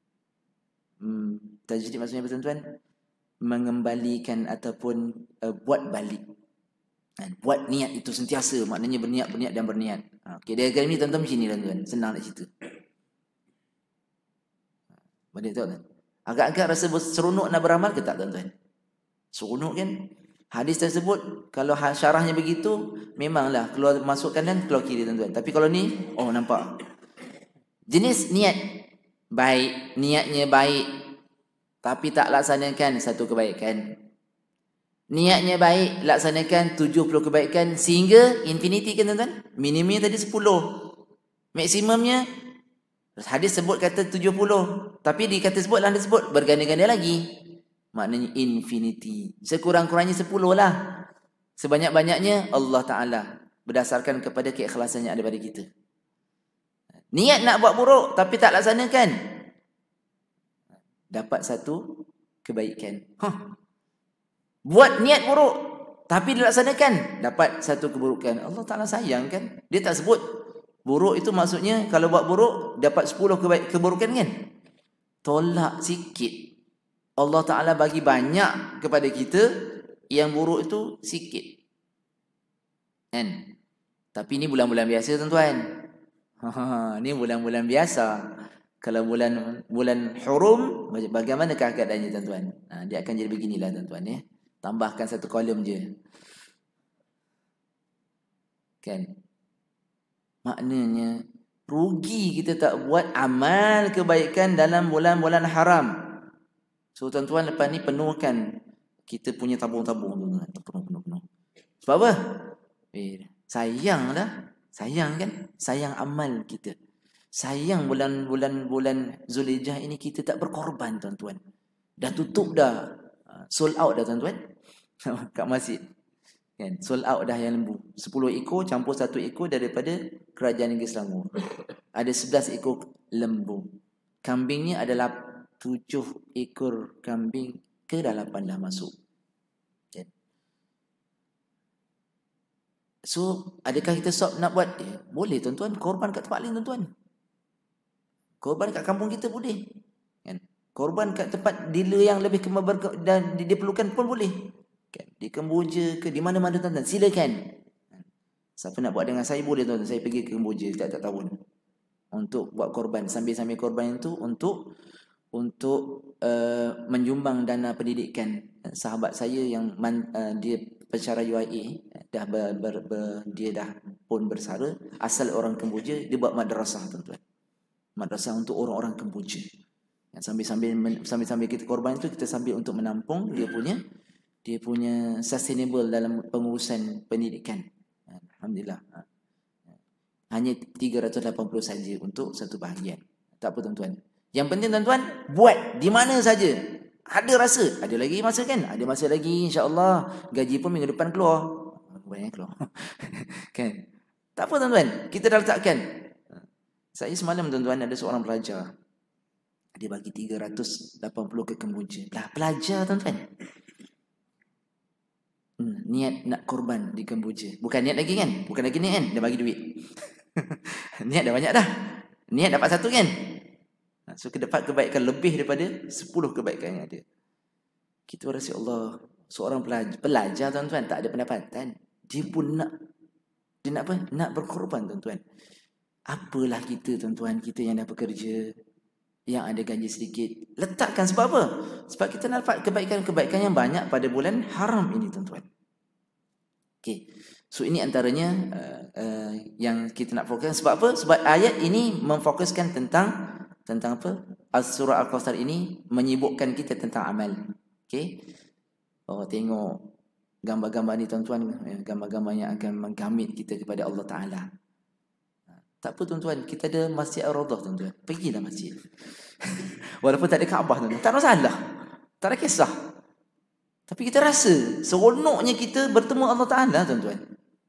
Tajdid maksudnya apa tuan-tuan? Mengembalikan ataupun buat balik. Buat niat itu sentiasa, maknanya berniat dan berniat. Okey, diagram ni tuan-tuan macam ni tuan-tuan, senang nak cerita. Boleh tahu kan? Agak-agak rasa seronok nak beramal ke tak tuan-tuan? Seronok kan? Hadis tersebut kalau syarahnya begitu, memanglah keluar masuk kanan, keluar kiri tuan-tuan. Tapi kalau ni, oh nampak. Jenis niat baik, niatnya baik, tapi tak laksanakan satu kebaikan. Niatnya baik, laksanakan 70 kebaikan sehingga infinity kan tuan-tuan? Minimumnya tadi 10. Maksimumnya hadis sebut kata 70. Tapi di kata sebut lah disebut berganda-ganda lagi. Maknanya infinity. Sekurang-kurangnya 10 lah. Sebanyak-banyaknya Allah Ta'ala. Berdasarkan kepada keikhlasan yang ada pada kita. Niat nak buat buruk tapi tak laksanakan, dapat satu kebaikan. Buat niat buruk tapi dilaksanakan, dapat satu keburukan. Allah Ta'ala sayang kan? Dia tak sebut buruk itu maksudnya kalau buat buruk dapat 10 keburukan kan? Tolak sikit. Allah Ta'ala bagi banyak kepada kita, yang buruk itu sikit. Kan? Tapi ini bulan-bulan biasa tuan-tuan. Ini bulan-bulan biasa. Kalau bulan Hurum, bagaimanakah keadaannya tuan-tuan? Dia akan jadi beginilah tuan-tuan ya. Tambahkan satu kolom je. Kan? Maknanya rugi kita tak buat amal kebaikan dalam bulan-bulan haram. So tuan-tuan lepas ni penuhkan kita punya tabung-tabung tuan-tuan. Penuh. Sebab apa? Sayang dah. Sayang kan? Sayang amal kita. Sayang bulan Zulhijjah ini kita tak berkorban tuan-tuan. Dah tutup dah. Sold out dah tuan-tuan. Kat masjid. Kan? Sold out dah yang lembu. 10 ekor campur 1 ekor daripada kerajaan Negeri Selangor. Ada 11 ekor lembu. Kambingnya adalah 7 ekor kambing ke 8 dah masuk. Kan? So, adakah kita nak buat? Boleh tuan-tuan. Korban kat tempat lain tuan-tuan. Korban kat kampung kita boleh. Kan? Korban kat tempat dealer yang lebih dan diperlukan pun boleh. Kan? Di Kemboja ke di mana-mana tuan-tuan. Silakan. Siapa nak buat dengan saya boleh tuan-tuan. Saya pergi ke Kemboja tak tahun. Untuk buat korban. Sambil-sambil korban itu untuk menyumbang dana pendidikan sahabat saya yang dia pensyarah UIA dia dah pun bersara, asal orang Kemboja, dia buat madrasah tuan-tuan. Madrasah untuk orang-orang Kemboja. Sambil kita korban itu, kita sambil untuk menampung dia punya sustainable dalam pengurusan pendidikan. Alhamdulillah. Hanya 380 saja untuk satu bahagian. Tak apa tuan-tuan. Yang penting tuan-tuan, buat di mana saja. Ada rasa, ada lagi masa kan? Ada masa lagi, insya-Allah. Gaji pun minggu depan keluar. Banyak keluar. Kan? Tak apa tuan-tuan, kita dah letakkan. Saya semalam tuan-tuan ada seorang pelajar. Dia bagi 380 ke Kemboja. Lah pelajar tuan-tuan. Niat nak korban di Kemboja. Bukan niat lagi kan? Bukan lagi niat kan? Dia bagi duit. Niat dah banyak dah. Niat dapat satu kan? So dapat kebaikan lebih daripada 10 kebaikan yang ada. Kita rasa Allah, seorang pelajar tuan-tuan tak ada pendapatan. Dia pun nak apa? Nak berkorban tuan-tuan. Apalah kita tuan-tuan, kita yang dah bekerja, yang ada gaji sedikit, letakkan sebab apa? Sebab kita nak dapat kebaikan-kebaikan yang banyak pada bulan haram ini tuan-tuan. Okey. So ini antaranya yang kita nak fokuskan. Sebab apa? Sebab ayat ini memfokuskan tentang apa? Surah Al-Kautsar ini menyibukkan kita tentang amal. Okey. Oh, tengok gambar-gambar ni tuan-tuan, gambar-gambar yang akan menggamit kita kepada Allah Taala. Tak apa tuan-tuan, kita ada Masjid Ar-Raudhah tuan-tuan. Pergilah masjid. Walaupun tak ada Kaabah tuan-tuan, tak ada masalah. Tak ada kisah. Tapi kita rasa seronoknya kita bertemu Allah Ta'ala, tuan-tuan.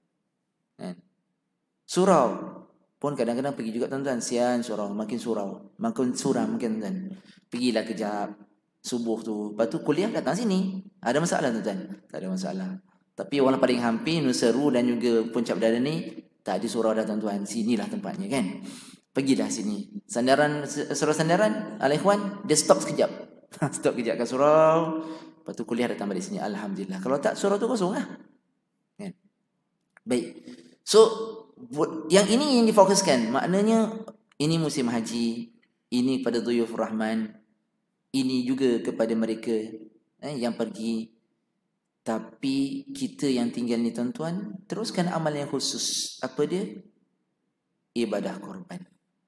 Surau pun kadang-kadang pergi juga, tuan-tuan. Sian surau, makin surau, makin suram mungkin, tuan-tuan. Pergilah kejap subuh tu, lepas tu kuliah datang sini. Ada masalah, tuan-tuan? Tak ada masalah. Tapi orang paling hampir Nuseru dan juga Puncak Berdarah ni tak ada surau dah, tuan-tuan. Sinilah tempatnya, kan? Pergilah sini. Sandaran, surau sandaran, al-ikhwan, dia stop sekejap. Stop kejap kat surau. Lepas tu kuliah datang balik sini. Alhamdulillah. Kalau tak, surau tu kosong lah. Kan? Baik. So, yang ini yang difokuskan. Maknanya, ini musim haji. Ini pada Dhuyuf Rahman. Ini juga kepada mereka yang pergi. Tapi kita yang tinggal ni, tuan-tuan, teruskan amal yang khusus. Apa dia? Ibadah korban.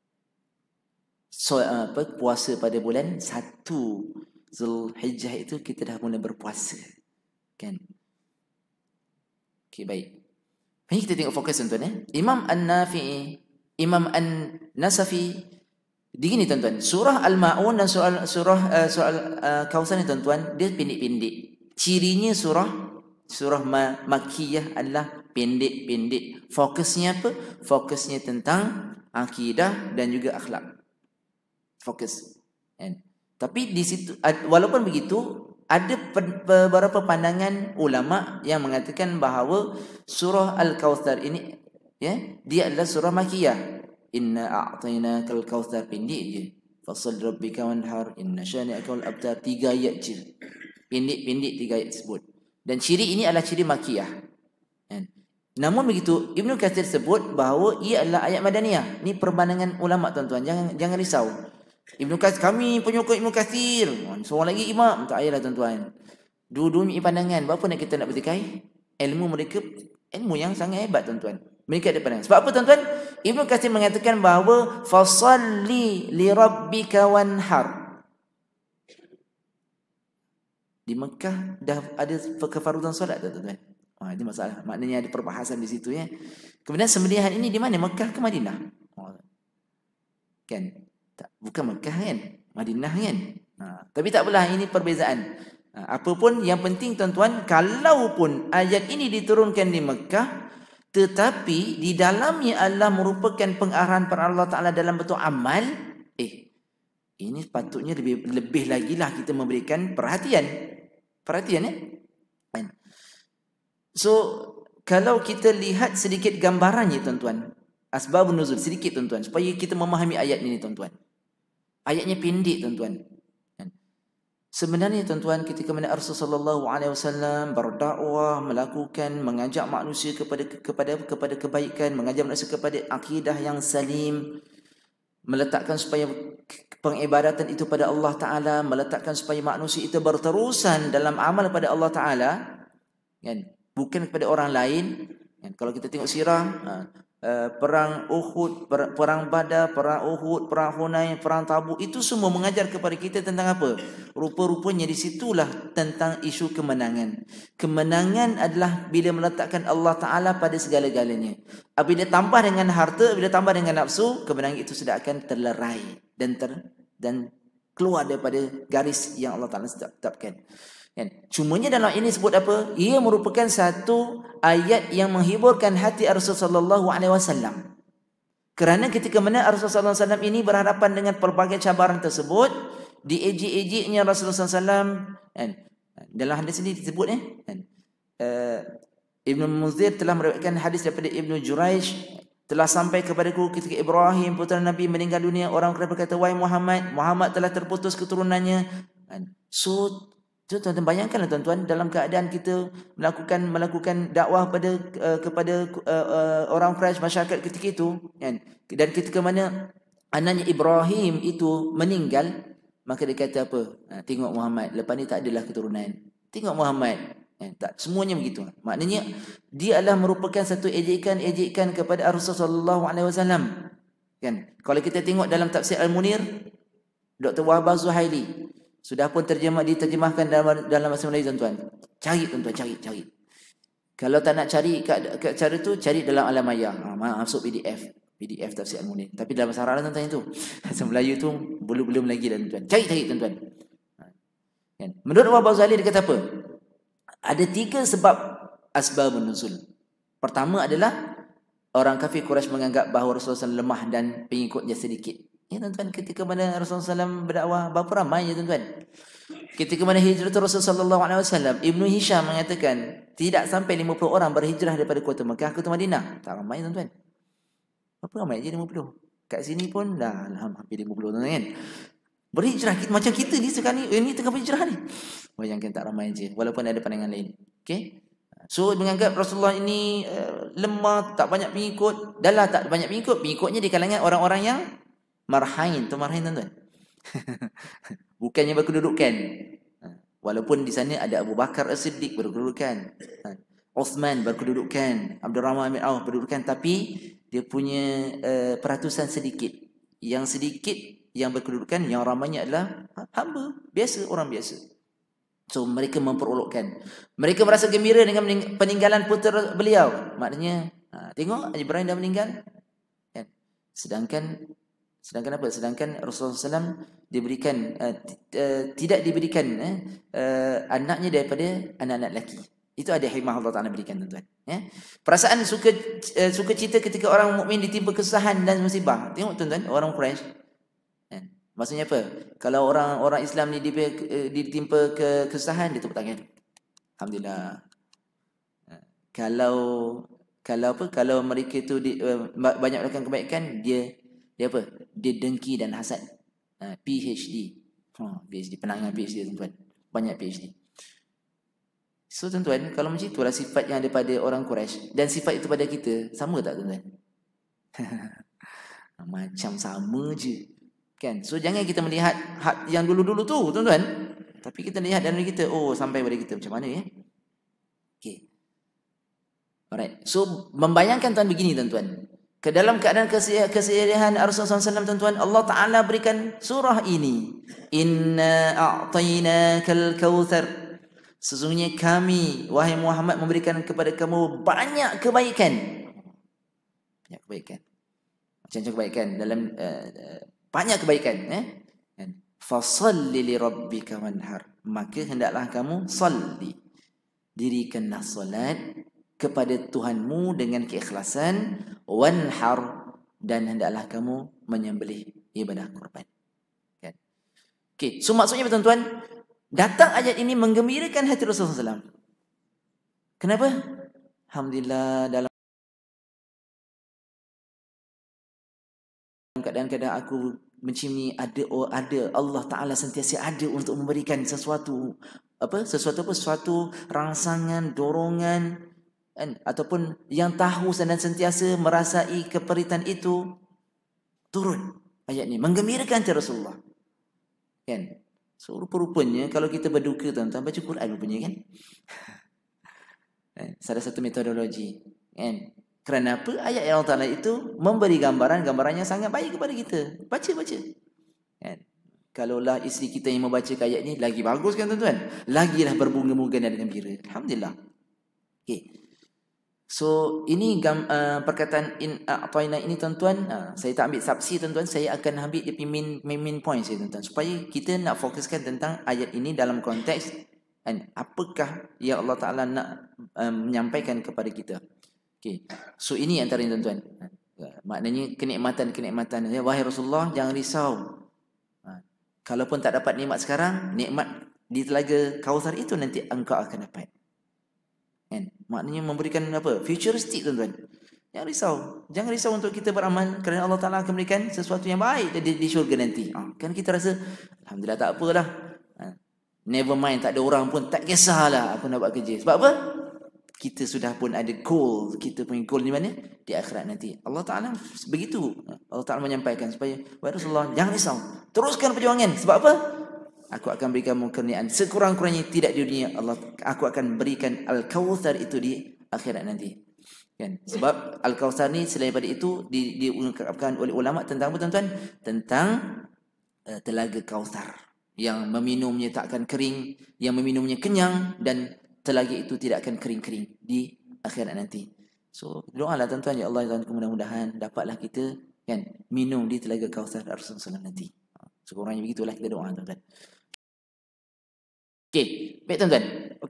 So, puasa pada bulan 1 Zulhijjah itu kita dah mula berpuasa, kan? Okey, baik. Ini kita tengok fokus, tuan-tuan. Imam An-Nafi'i, Imam An-Nasafi, begini, tuan-tuan. Surah Al-Ma'un dan surah Kautsar ni, tuan-tuan, dia pendek-pendek. Cirinya surah Makkiyah adalah pendek-pendek. Fokusnya apa? Fokusnya tentang akidah dan juga akhlak. Fokus. Tapi di situ, walaupun begitu, ada beberapa pandangan ulama yang mengatakan bahawa surah Al-Kautsar ini, dia adalah surah Makkiyah. Inna a'tainakal kautsar, pendek je. Fasal rabbika wanhar, inna syani'aka wal abtar, 3 ayat je. Pendek-pendek 3 ayat tersebut. Dan ciri ini adalah ciri Makkiyah. Namun begitu, Ibnu Katsir sebut bahawa ia adalah ayat Madaniyah. Ini perbandingan ulama, tuan-tuan. Jangan risau. Ibnu Katsir, kami penyokong Ibnu Katsir. Seorang lagi imam. Tak payahlah, tuan-tuan. Dua-duanya pandangan. Berapa nak kita nak bertikai? Ilmu mereka, ilmu yang sangat hebat, tuan-tuan. Mereka ada pandangan. Sebab apa, tuan-tuan? Ibnu Katsir mengatakan bahawa fasalli li rabbika wanhar. Di Mekah dah ada kefarudan solat, tuan-tuan. Itu masalah. Maknanya ada perbahasan di situ, ya. Kemudian sembelihan ini di mana? Mekah ke Madinah? Kan? Tak, bukan Mekah, kan? Madinah, kan? Tapi tak apalah, ini perbezaan. Apapun yang penting, tuan-tuan, kalaupun ayat ini diturunkan di Mekah, tetapi di dalamnya adalah merupakan pengarahan para Allah Ta'ala dalam bentuk amal, ini patutnya lebih lagi lah kita memberikan perhatian, ya. So, kalau kita lihat sedikit gambarannya, tuan-tuan, asbabun nuzul sedikit, tuan-tuan, supaya kita memahami ayat ini, tuan-tuan. Ayatnya pendek, tuan-tuan. Sebenarnya, tuan-tuan, ketika mana Rasulullah SAW berdakwah, mengajak manusia kepada kebaikan, mengajak manusia kepada akidah yang salim, meletakkan supaya pengibadatan itu pada Allah Ta'ala, meletakkan supaya manusia itu berterusan dalam amal pada Allah Ta'ala, kan? Bukan kepada orang lain, kan? Kalau kita tengok sirah, perang Uhud, perang Badar, perang Uhud, perang Hunain, perang Tabuk, itu semua mengajar kepada kita tentang apa? Rupa-rupanya di situlah tentang isu kemenangan. Kemenangan adalah bila meletakkan Allah Ta'ala pada segala-galanya. Bila tambah dengan harta, bila tambah dengan nafsu, kemenangan itu sudah akan terlerai dan keluar daripada garis yang Allah Ta'ala tetapkan. Cumanya dalam ini sebut apa? Ia merupakan satu ayat yang menghiburkan hati Rasulullah SAW. Kerana ketika mana Rasulullah SAW ini berhadapan dengan pelbagai cabaran tersebut, diejek-ejeknya Rasulullah SAW, dalam hadis ini disebut, Ibnu Munzir telah meriwayatkan hadis daripada Ibnu Jurayj, telah sampai kepadaku ketika Ibrahim putera Nabi meninggal dunia, orang berkata, wahai Muhammad telah terputus keturunannya. So, tuan-tuan bayangkanlah, tuan-tuan, dalam keadaan kita melakukan dakwah kepada orang Quraisy, masyarakat ketika itu, kan? Dan ketika mana anaknya Ibrahim itu meninggal, maka dia kata apa? Tengok Muhammad, lepas ni tak adalah keturunan. Tengok Muhammad, tak semuanya begitu. Maknanya dia adalah merupakan satu ejekan kepada Rasulullah SAW. Kan? Kalau kita tengok dalam tafsir Al-Munir, Dr. Wahbah Zuhaili sudah pun diterjemahkan dalam bahasa Melayu, tuan-tuan. Cari, tuan-tuan, cari. Kalau tak nak cari kat cara tu, cari dalam alam maya. Masuk PDF tafsir Al-Munir. Tapi dalam bahasa Arab, tuan-tuan, itu bahasa Melayu tu belum lagi, tuan-tuan. Cari, tuan-tuan. Menurut Wahbah Zuhaili, dia kata apa? Ada 3 sebab asbabun nuzul. Pertama adalah orang kafir Quraisy menganggap bahawa Rasulullah SAW lemah dan pengikutnya sedikit. Ya tuan-tuan, ketika mana Rasulullah SAW berdakwah, berapa ramai ya tuan-tuan? Ketika mana hijrah Rasulullah SAW, Ibnu Hisham mengatakan tidak sampai 50 orang berhijrah daripada kota Mekah ke kota Madinah. Tak ramai tuan-tuan. Berapa ramai je 50? Kat sini pun dah hampir 50 tuan-tuan kan. Berhijrah macam kita ni sekarang ni, ini tengah berhijrah ni. Bayangkan tak ramai je, walaupun ada pandangan lain. Okey. So menganggap Rasulullah ini lemah, tak banyak pengikut. Dah lah tak banyak pengikut, pengikutnya di kalangan orang-orang yang marhain. Tu marhain tuan-tuan. Bukannya berkedudukan. Walaupun di sana ada Abu Bakar As-Siddiq berkedudukan, Uthman berkedudukan, Abdurrahman bin Auf berkedudukan, tapi dia punya peratusan sedikit. Yang sedikit yang berkedudukan, yang ramainya adalah hamba biasa, orang biasa. So mereka memperolokkan. Mereka merasa gembira dengan peninggalan putera beliau. Maknanya tengok Ibrahim dah meninggal. Kan? Sedangkan apa? Sedangkan Rasulullah SAW diberikan tidak diberikan anaknya daripada anak-anak lelaki. Itu ada hikmah Allah Taala berikan tuan-tuan. Ya. Perasaan suka cita ketika orang mukmin ditimpa kesusahan dan musibah. Tengok tuan-tuan, orang Quraisy. Kan? Maksudnya apa? Kalau orang Islam ni ditimpa kesusahan, dia tepuk tangan. Alhamdulillah. Kalau mereka tu banyak melakukan kebaikan, dia apa? Dia dengki dan hasad. PhD. PhD, penangan PhD tuan-tuan. Banyak PhD. So tuan-tuan, kalau macam itulah sifat yang ada pada orang Quraisy, dan sifat itu pada kita, sama tak tuan-tuan? Macam sama je. Kan? So jangan kita melihat yang dulu-dulu tu tuan-tuan, tapi kita lihat dari kita, oh sampai pada kita macam mana ya? Okay. Alright. So membayangkan tuan begini tuan-tuan. Ke dalam keadaan kesedihan Rasulullah SAW tuan-tuan, Allah Ta'ala berikan surah ini. Inna a'tainakal kautsar. Sesungguhnya kami, wahai Muhammad, memberikan kepada kamu banyak kebaikan. Banyak kebaikan. Macam-macam kebaikan dalam banyak kebaikan. Fasalli li rabbika wanhar. Maka hendaklah kamu salli. Dirikanlah solat kepada Tuhanmu dengan keikhlasan, wanhar, dan hendaklah kamu menyembelih ibadah kurban. Kan? Okey, so maksudnya tuan-tuan, datang ayat ini menggembirakan hati Rasulullah SAW. Kenapa? Alhamdulillah, dalam keadaan-keadaan aku macam ni, ada Allah Ta'ala sentiasa ada untuk memberikan sesuatu rangsangan, dorongan, ataupun yang tahu dan sentiasa merasai keperitan itu. Turun ayat ni menggembirakan hati Rasulullah. Kan? So rupa-rupanya kalau kita berduka tuan-tuan, baca Quran rupanya kan. Salah satu metodologi. Kan? Kerana apa? Ayat Allah Ta'ala itu memberi gambaran-gambaran yang sangat baik kepada kita. Baca. Kan? Kalaulah isteri kita yang membaca ayat ni, lagi bagus kan tuan-tuan? Lagilah berbunga-bunga dan gembira. Alhamdulillah. Okay. So ini perkataan in a'tayna ini tuan-tuan, saya tak ambil subsi tuan-tuan, saya akan ambil dia main point saya tuan-tuan, supaya kita nak fokuskan tentang ayat ini dalam konteks apakah yang Allah Ta'ala nak menyampaikan kepada kita. Okay. So ini antara tuan-tuan, maknanya kenikmatan. Wahai Rasulullah, jangan risau. Kalaupun tak dapat nikmat sekarang, nikmat di telaga Kautsar itu nanti engkau akan dapat. Kan? Maknanya memberikan apa? Futuristik tuan-tuan. Jangan risau untuk kita beramal, kerana Allah Ta'ala akan berikan sesuatu yang baik di syurga nanti. Kan kita rasa alhamdulillah, tak apalah, never mind, tak ada orang pun, tak kisahlah aku nak buat kerja. Sebab apa? Kita sudah pun ada goal. Kita punya goal di mana? Di akhirat nanti. Allah Ta'ala begitu. Allah Ta'ala menyampaikan supaya, wahai Rasulullah, jangan risau, teruskan perjuangan. Sebab apa? Aku akan berikan kurniaan sekurang-kurangnya tidak di dunia. Aku akan berikan Al-Kautsar itu di akhirat nanti. Kan? Sebab Al-Kautsar ni selain daripada itu diungkapkan oleh ulama tentang apa tuan-tuan? Tentang telaga Kautsar yang meminumnya tak akan kering, yang meminumnya kenyang, dan telaga itu tidak akan kering-kering di akhirat nanti. So doalah tuan-tuan, ya Allah, mudah-mudahan dapatlah kita kan minum di telaga Kautsar Rasulullah SAW nanti. Sekurang-kurangnya begitulah kita doa tuan-tuan. Okey, baik tuan-tuan. Okey,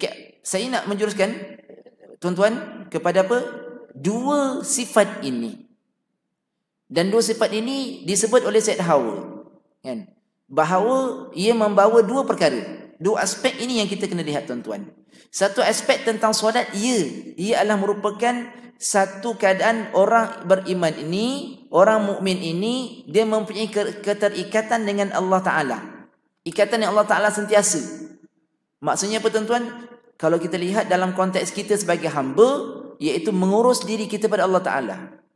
saya nak menjuruskan tuan-tuan kepada apa? Dua sifat ini. Dan dua sifat ini disebut oleh Said Hawa, kan? Bahawa ia membawa dua perkara. Dua aspek ini yang kita kena lihat tuan-tuan. Satu aspek tentang solat, ia adalah merupakan satu keadaan orang beriman ini, orang mukmin ini, dia mempunyai keterikatan dengan Allah Ta'ala. Ikatan yang Allah Ta'ala sentiasa. Maksudnya apa tuan-tuan? Kalau kita lihat dalam konteks kita sebagai hamba, iaitu mengurus diri kita pada Allah Ta'ala.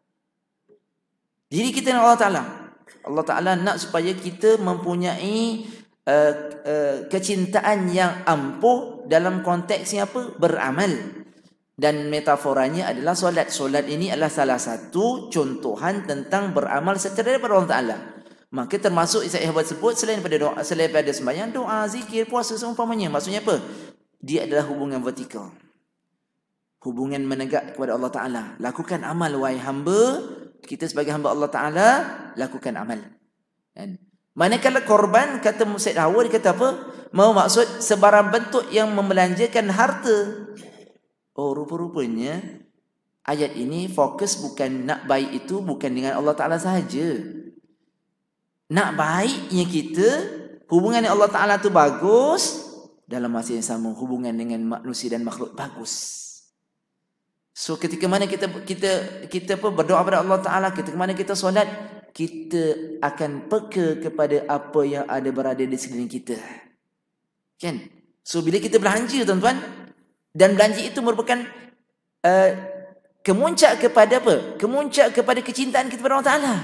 Diri kita dengan Allah Ta'ala. Allah Ta'ala nak supaya kita mempunyai kecintaan yang ampuh dalam konteksnya apa? Beramal. Dan metaforanya adalah solat. Solat ini adalah salah satu contohan tentang beramal secara daripada Allah Ta'ala. Maka termasuk saya sebut selain daripada doa, selain daripada sembahyang, doa, zikir, puasa seumpamanya. Maksudnya apa? Dia adalah hubungan vertikal. Hubungan menegak kepada Allah Ta'ala. Lakukan amal wahai hamba. Kita sebagai hamba Allah Ta'ala, lakukan amal. Dan manakala korban, kata Said Hawa, dia kata apa? Mau maksud sebarang bentuk yang membelanjakan harta. Oh, rupa-rupanya ayat ini fokus bukan nak baik itu bukan dengan Allah Ta'ala sahaja. Nak baiknya kita, hubungan dengan Allah Ta'ala tu bagus, dalam masa yang sama hubungan dengan manusia dan makhluk bagus. So ketika mana kita berdoa kepada Allah Ta'ala, ketika mana kita solat, kita akan peka kepada apa yang ada berada di sekeliling kita, kan? So bila kita belanja tuan-tuan, dan belanja itu merupakan kemuncak kepada apa? Kemuncak kepada kecintaan kita kepada Allah Ta'ala.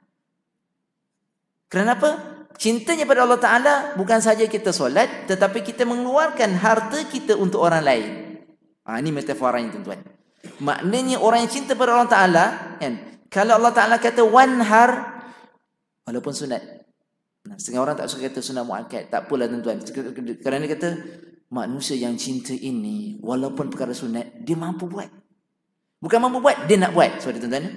Kerana apa? Cintanya pada Allah Ta'ala bukan saja kita solat, tetapi kita mengeluarkan harta kita untuk orang lain. Ini metaforanya tuan-tuan. Maknanya orang yang cinta pada Allah Ta'ala, kan? Kalau Allah Ta'ala kata wanhar, walaupun sunat. Setengah orang tak suka kata sunat muakkad. Tak apalah tuan-tuan. Kerana dia kata manusia yang cinta ini, walaupun perkara sunat, dia mampu buat. Bukan mampu buat, dia nak buat. Sorry tuan-tuan.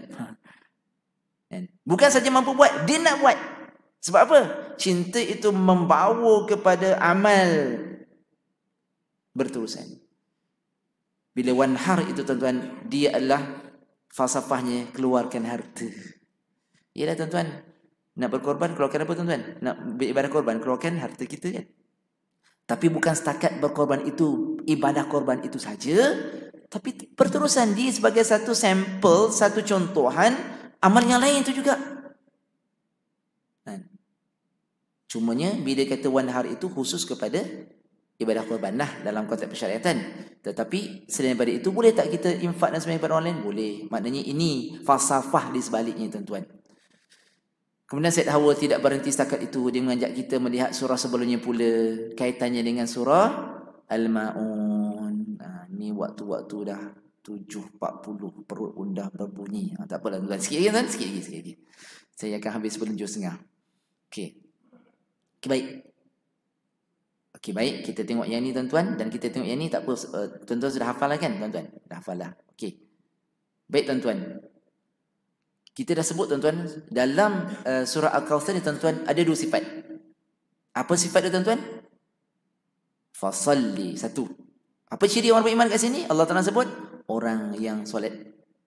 Bukan saja mampu buat, dia nak buat. Sebab apa? Cinta itu membawa kepada amal berterusan. Bila wanhar itu tuan-tuan, dia adalah falsafahnya keluarkan harta. Yalah tuan-tuan, nak berkorban keluarkan apa tuan-tuan? Nak beribadah korban keluarkan harta kita, kan? Tapi bukan setakat berkorban itu, ibadah korban itu saja, tapi berterusan. Dia sebagai satu sampel, satu contohan amal yang lain itu juga. Cumanya bila kata wanhar itu khusus kepada ibadah korban lah dalam konteks persyariatan. Tetapi selain daripada itu, boleh tak kita infak dan sembahyang kepada orang lain? Boleh. Maknanya ini falsafah di sebaliknya tuan-tuan. Kemudian Said Hawa tidak berhenti setakat itu. Dia mengajak kita melihat surah sebelumnya pula, kaitannya dengan surah Al-Ma'un. Ni waktu-waktu dah 7.40, perut pun dah berbunyi. Tak apalah tuan-tuan. Sikit lagi tuan, sikit lagi. Saya akan habis sebelum 7.30. Okey. Baik. Okey, baik. Kita tengok yang ni tuan-tuan, dan kita tengok yang ni. Tak apa, tuan-tuan sudah hafal lah kan tuan-tuan? Dah hafal lah. Okey. Baik tuan-tuan. Kita dah sebut tuan-tuan, dalam surah Al-Kautsar ni tuan-tuan ada dua sifat. Apa sifat dia tuan-tuan? Fasalli. Satu. Apa ciri orang beriman kat sini? Allah Ta'ala sebut orang yang solat.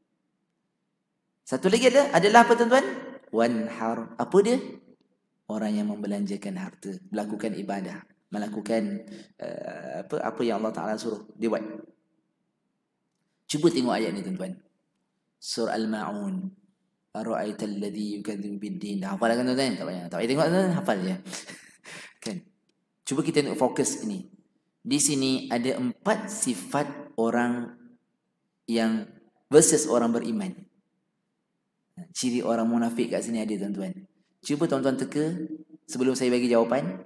Satu lagi adalah apa tuan-tuan? Wanhar. Apa dia? Orang yang membelanjakan harta, melakukan ibadah, melakukan apa yang Allah Ta'ala suruh dia buat. Cuba tengok ayat ni tuan-tuan. Surah Al-Ma'un. Ara'aital ladzi yukadzibu bid-din. Dah hafal kan tuan-tuan? Tak payah. Tak payah tengok tuan-tuan, hafal je. Kan? Cuba kita tengok fokus ini. Di sini ada 4 sifat orang yang versus orang beriman. Ciri orang munafik kat sini ada tuan-tuan. Cuba tuan-tuan teka sebelum saya bagi jawapan.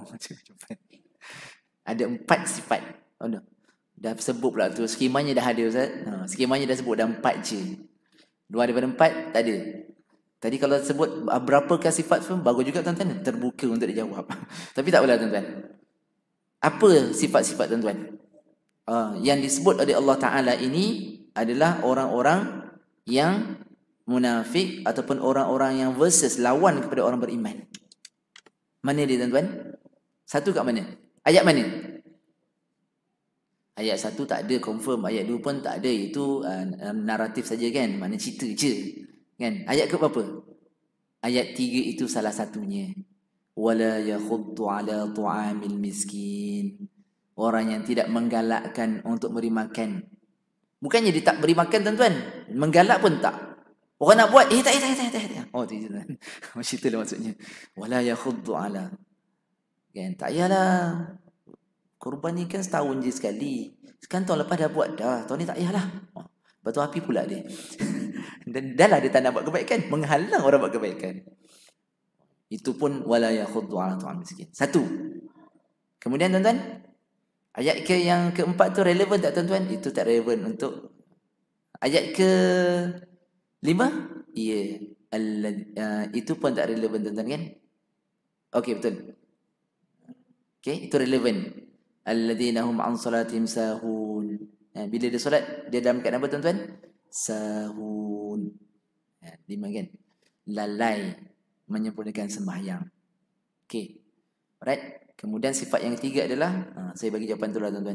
Ada 4 sifat. Oh, no. Dah sebut pula tu. Skemanya dah ada Ustaz. Skemanya dah sebut dah 4 je. 2 daripada 4 tak ada. Tadi kalau sebut berapakah sifat pun bagus juga tuan-tuan. Terbuka untuk dijawab. Tapi tak apalah tuan-tuan. Apa sifat-sifat tuan-tuan? Yang disebut oleh Allah Ta'ala ini adalah orang-orang yang munafik ataupun orang-orang yang versus lawan kepada orang beriman. Mana dia tuan-tuan? Satu kat mana? Ayat mana? Ayat 1 tak ada confirm, ayat 2 pun tak ada, itu naratif saja kan, maknanya cerita je. Kan? Ayat ke berapa? Ayat 3 itu salah satunya. Wala yakhuddu ala tu'amil miskin. Orang yang tidak menggalakkan untuk beri makan. Bukannya dia tak beri makan tuan-tuan, menggalak pun tak. Orang nak buat, tak. Oh, tu tuan. Macam itulah maksudnya. Wala yakhuddu ala. Kan, tak payahlah. Korban ni kan setahun je sekali. Sekarang tahun lepas dah buat dah. Tahun ni tak payahlah. Batu api pula dia. Dan dah lah dia tak nak buat kebaikan. Menghalang orang buat kebaikan. Itu pun wala yakhuddu ala tu'am miskin. Satu. Kemudian tuan-tuan, ayat yang keempat tu relevan tak tuan-tuan? Itu tak relevan untuk ayat ke-5? Ya. Itu pun tak relevan tuan-tuan kan? Okey, betul. Okey, itu relevan. Alladzina hum an salatihim sahun. Bila dia solat, dia dalam keadaan apa tuan-tuan? Sahun. 5 kan? Lalai menyempurnakan sembahyang. Okey. Alright. Kemudian sifat yang ketiga adalah, saya bagi jawapan tu lah tuan-tuan.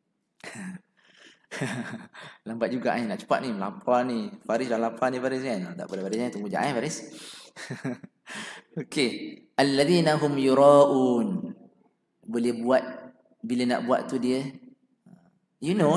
Lambat juga nak cepat ni, lapar ni. Faris dah lapar ni Faris kan? Tak apa Faris, tunggu jap Faris. Okey. Alladzina hum yura'un. Boleh buat, bila nak buat tu dia, you know.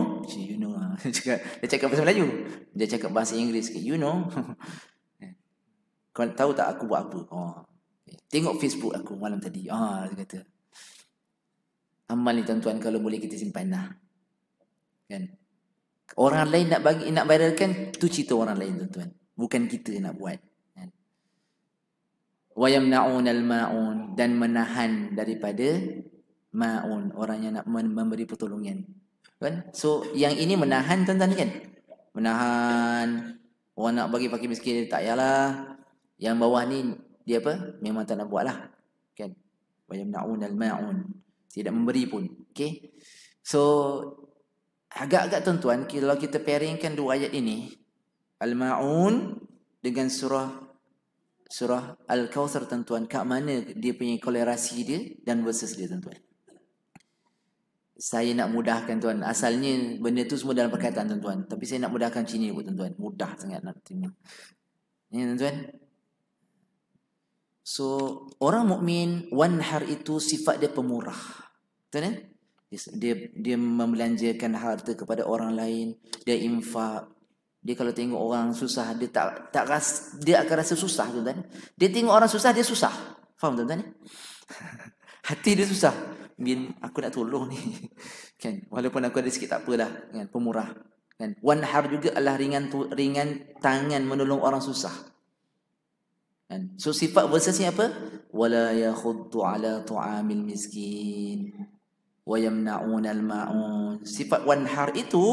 Dia cakap bahasa Melayu, dia cakap bahasa Inggeris. You know. Kau tahu tak aku buat apa? Tengok Facebook aku malam tadi. Dia kata. Amal ni tuan-tuan, kalau boleh kita simpan dah. Kan? Orang lain nak viralkan, tu cerita orang lain tuan-tuan. Bukan kita nak buat. Kan? Wa yamna'unal ma'un, dan menahan daripada ma'un, orang yang nak memberi pertolongan. Kan? So yang ini menahan tuan-tuan kan? Menahan orang nak bagi fakir miskin, tak payahlah. Yang bawah ni dia apa? Memang tak nak buat lah. Kan? Wa yamna'unal ma'un, tidak memberi pun. Okay? So agak-agak tuan-tuan, kalau kita pairingkan dua ayat ini, Al-Ma'un dengan surah Al-Kawthar tuan-tuan, kat mana dia punya kolerasi dia dan versus dia tuan-tuan. Saya nak mudahkan tuan, asalnya benda tu semua dalam perkataan tuan-tuan, tapi saya nak mudahkan sini buat tuan-tuan. Mudah sangat nak terima. Ni tuan-tuan. So orang mukmin, wanhar itu sifat dia pemurah. Betul kan? Dia membelanjakan harta kepada orang lain, dia infak. Dia kalau tengok orang susah, dia dia akan rasa susah tuan-tuan. Dia tengok orang susah, dia susah. Faham tuan-tuan? Hati dia susah. Aku nak tolong ni. Kan? Walaupun aku ada sikit tak apalah, kan? Pemurah. Kan? Wanhar juga adalah ringan tangan menolong orang susah. Kan? So sifat versesnya apa? Wala yakhuddu ala tu'amil miskin wa yamna'unal ma'un. Sifat wanhar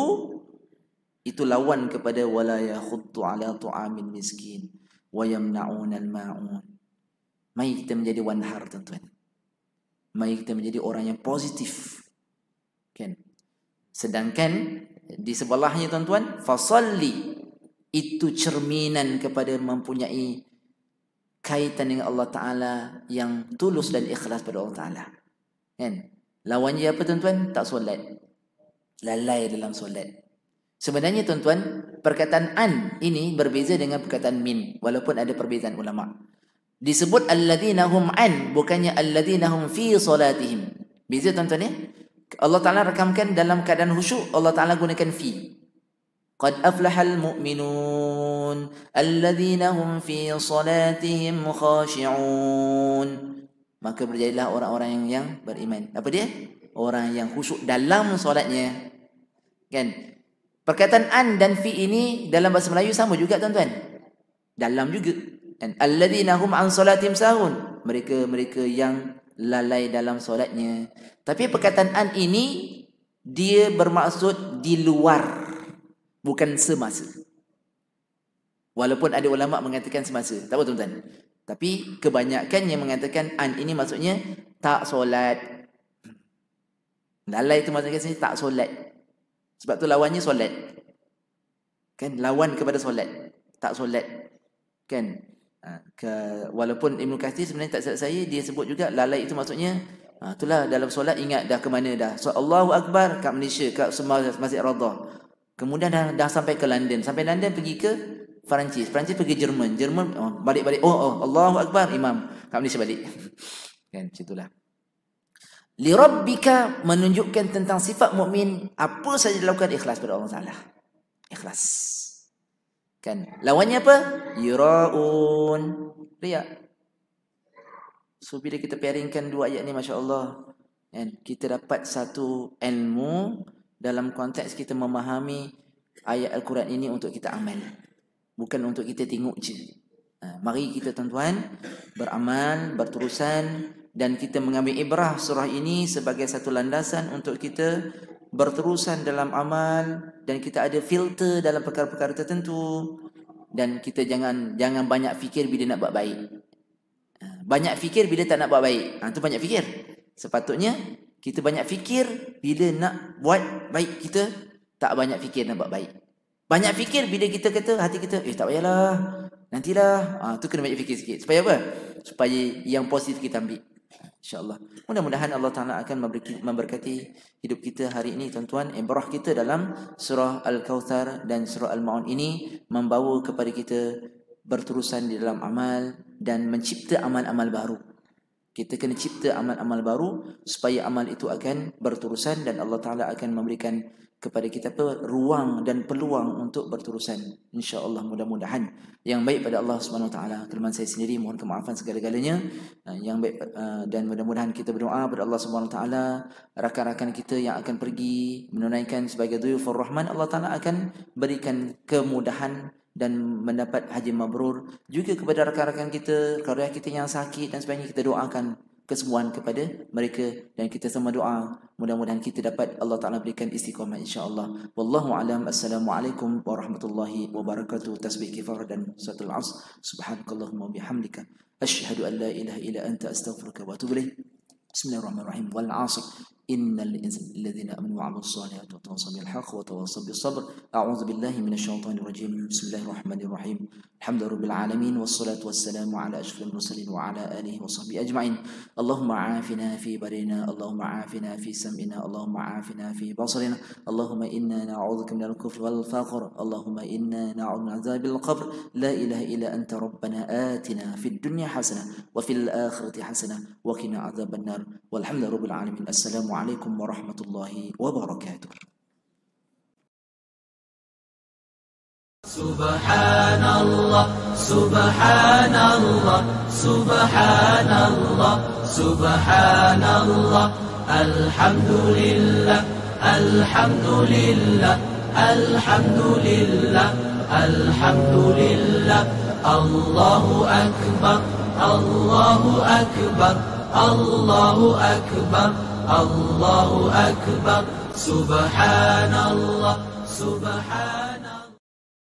itu lawan kepada wala yakhuddu ala tu'amil miskin wa yamna'unal ma'un. Mari kita menjadi wanhar tuan-tuan. Mari kita menjadi orang yang positif. Kan? Sedangkan di sebelahnya tuan-tuan, fasalli itu cerminan kepada mempunyai kaitan dengan Allah Ta'ala yang tulus dan ikhlas pada Allah Ta'ala. Kan? Lawannya apa tuan-tuan? Tak solat. Lalai dalam solat. Sebenarnya tuan-tuan, perkataan an ini berbeza dengan perkataan min, walaupun ada perbezaan ulama. Disebut alladzina hum an, bukannya alladzina hum fi solatihim. Beza tuan-tuan ya. Allah Ta'ala rakamkan dalam keadaan khusyuk, Allah Ta'ala gunakan fi. Qad aflahal mu'minun alladzina hum fi solatihim khashi'un. Maka berjadilah orang-orang yang beriman. Apa dia? Orang yang khusyuk dalam solatnya. Kan? Perkataan an dan fi ini dalam bahasa Melayu sama juga tuan-tuan. Dalam juga. Kan? Alladzina hum an solatihim sahun. Mereka yang lalai dalam solatnya. Tapi perkataan an ini dia bermaksud di luar, bukan semasa. Walaupun ada ulama mengatakan semasa. Tak apa tuan-tuan. Tapi kebanyakan yang mengatakan an ini maksudnya tak solat. Lalai itu maksudnya tak solat. Sebab tu lawannya solat. Kan? Lawan kepada solat. Tak solat. Kan? Walaupun Ibn Kathir sebenarnya tak silap saya, dia sebut juga lalai itu maksudnya Itulah dalam solat ingat dah ke mana dah. So Allahu Akbar kat Malaysia, kat semua Masjid Radha. Kemudian dah sampai ke London. Sampai London pergi ke Perancis. Perancis pergi Jerman. Jerman balik-balik. Oh Allahu Akbar imam. Kat Malaysia balik. Kan situlah. Li rabbika menunjukkan tentang sifat mukmin, apa saja dilakukan ikhlas pada Allah Taala. Ikhlas. Kan lawannya apa? Yuraun, riya. So bila kita pairingkan dua ayat ni, masya-Allah, kan kita dapat satu ilmu dalam konteks kita memahami ayat Al-Quran ini untuk kita amal, bukan untuk kita tengok je. Mari kita tuan-tuan beramal, berterusan, dan kita mengambil ibrah surah ini sebagai satu landasan untuk kita berterusan dalam amal, dan kita ada filter dalam perkara-perkara tertentu, dan kita jangan banyak fikir bila nak buat baik. Banyak fikir bila tak nak buat baik. Itu banyak fikir. Sepatutnya kita banyak fikir bila nak buat baik, kita tak banyak fikir nak buat baik. Banyak fikir bila kita kata hati kita, tak payahlah, nantilah. Itu kena banyak fikir sikit. Supaya apa? Supaya yang positif kita ambil. InsyaAllah. Mudah-mudahan Allah Ta'ala akan memberkati hidup kita hari ini tuan-tuan. Ibrah kita dalam surah Al-Kawthar dan surah Al-Ma'un ini membawa kepada kita berterusan di dalam amal dan mencipta amal-amal baru. Kita kena cipta amal-amal baru supaya amal itu akan berterusan, dan Allah Ta'ala akan memberikan kepada kita ruang dan peluang untuk berterusan. InsyaAllah, mudah-mudahan yang baik pada Allah Subhanahu Wa Taala. Kelemahan saya sendiri mohon kemaafan segala-galanya. Yang baik, dan mudah-mudahan kita berdoa pada Allah Subhanahu Wa Taala, rakan-rakan kita yang akan pergi menunaikan sebagai dhuyufur rahman, Allah Ta'ala akan berikan kemudahan dan mendapat haji mabrur. Juga kepada rakan-rakan kita, keluarga kita yang sakit dan sebagainya, kita doakan kesembuhan kepada mereka, dan kita sama doa mudah-mudahan kita dapat Allah Ta'ala berikan istiqamah insya-Allah. Wallahu alam. Assalamualaikum warahmatullahi wabarakatuh. Tasbih kifar dan suratul asr. Subhanakallahumma wa bihamdika asyhadu an la ilaha illa anta astaghfiruka wa atubu ilaik. Bismillahirrahmanirrahim. Wal 'asr innal ladzina amanu wa 'amilus solihati wa tawassaw bil haqqi wa tawassaw bis sabr. A'udzu billahi minasy syaithanir rajim. Bismillahirrahmanirrahim. Alhamdulillahirabbil alamin wassalatu wassalamu ala asyrofil mursalin wa ala alihi wa sahbihi ajma'in. Allahumma 'afina fi badina, Allahumma 'afina fi sam'ina, Allahumma 'afina fi basarina, Allahumma inna na'udzubika minal kufri wal faqr, Allahumma inna na'udzu min 'adzabil qabr. La ilaha illa anta rabbana atina fid dunya hasanah wa fil akhirati hasanah wa qina 'adzaban nar. Walhamdulillahirabbil alamin. Assalamualaikum warahmatullahi wabarakatuh. Subhanallah, subhanallah, subhanallah, subhanallah. Alhamdulillah, alhamdulillah, alhamdulillah, alhamdulillah. Allahu akbar, Allahu akbar, Allahu akbar, Allahu akbar. Subhanallah, subhanallah.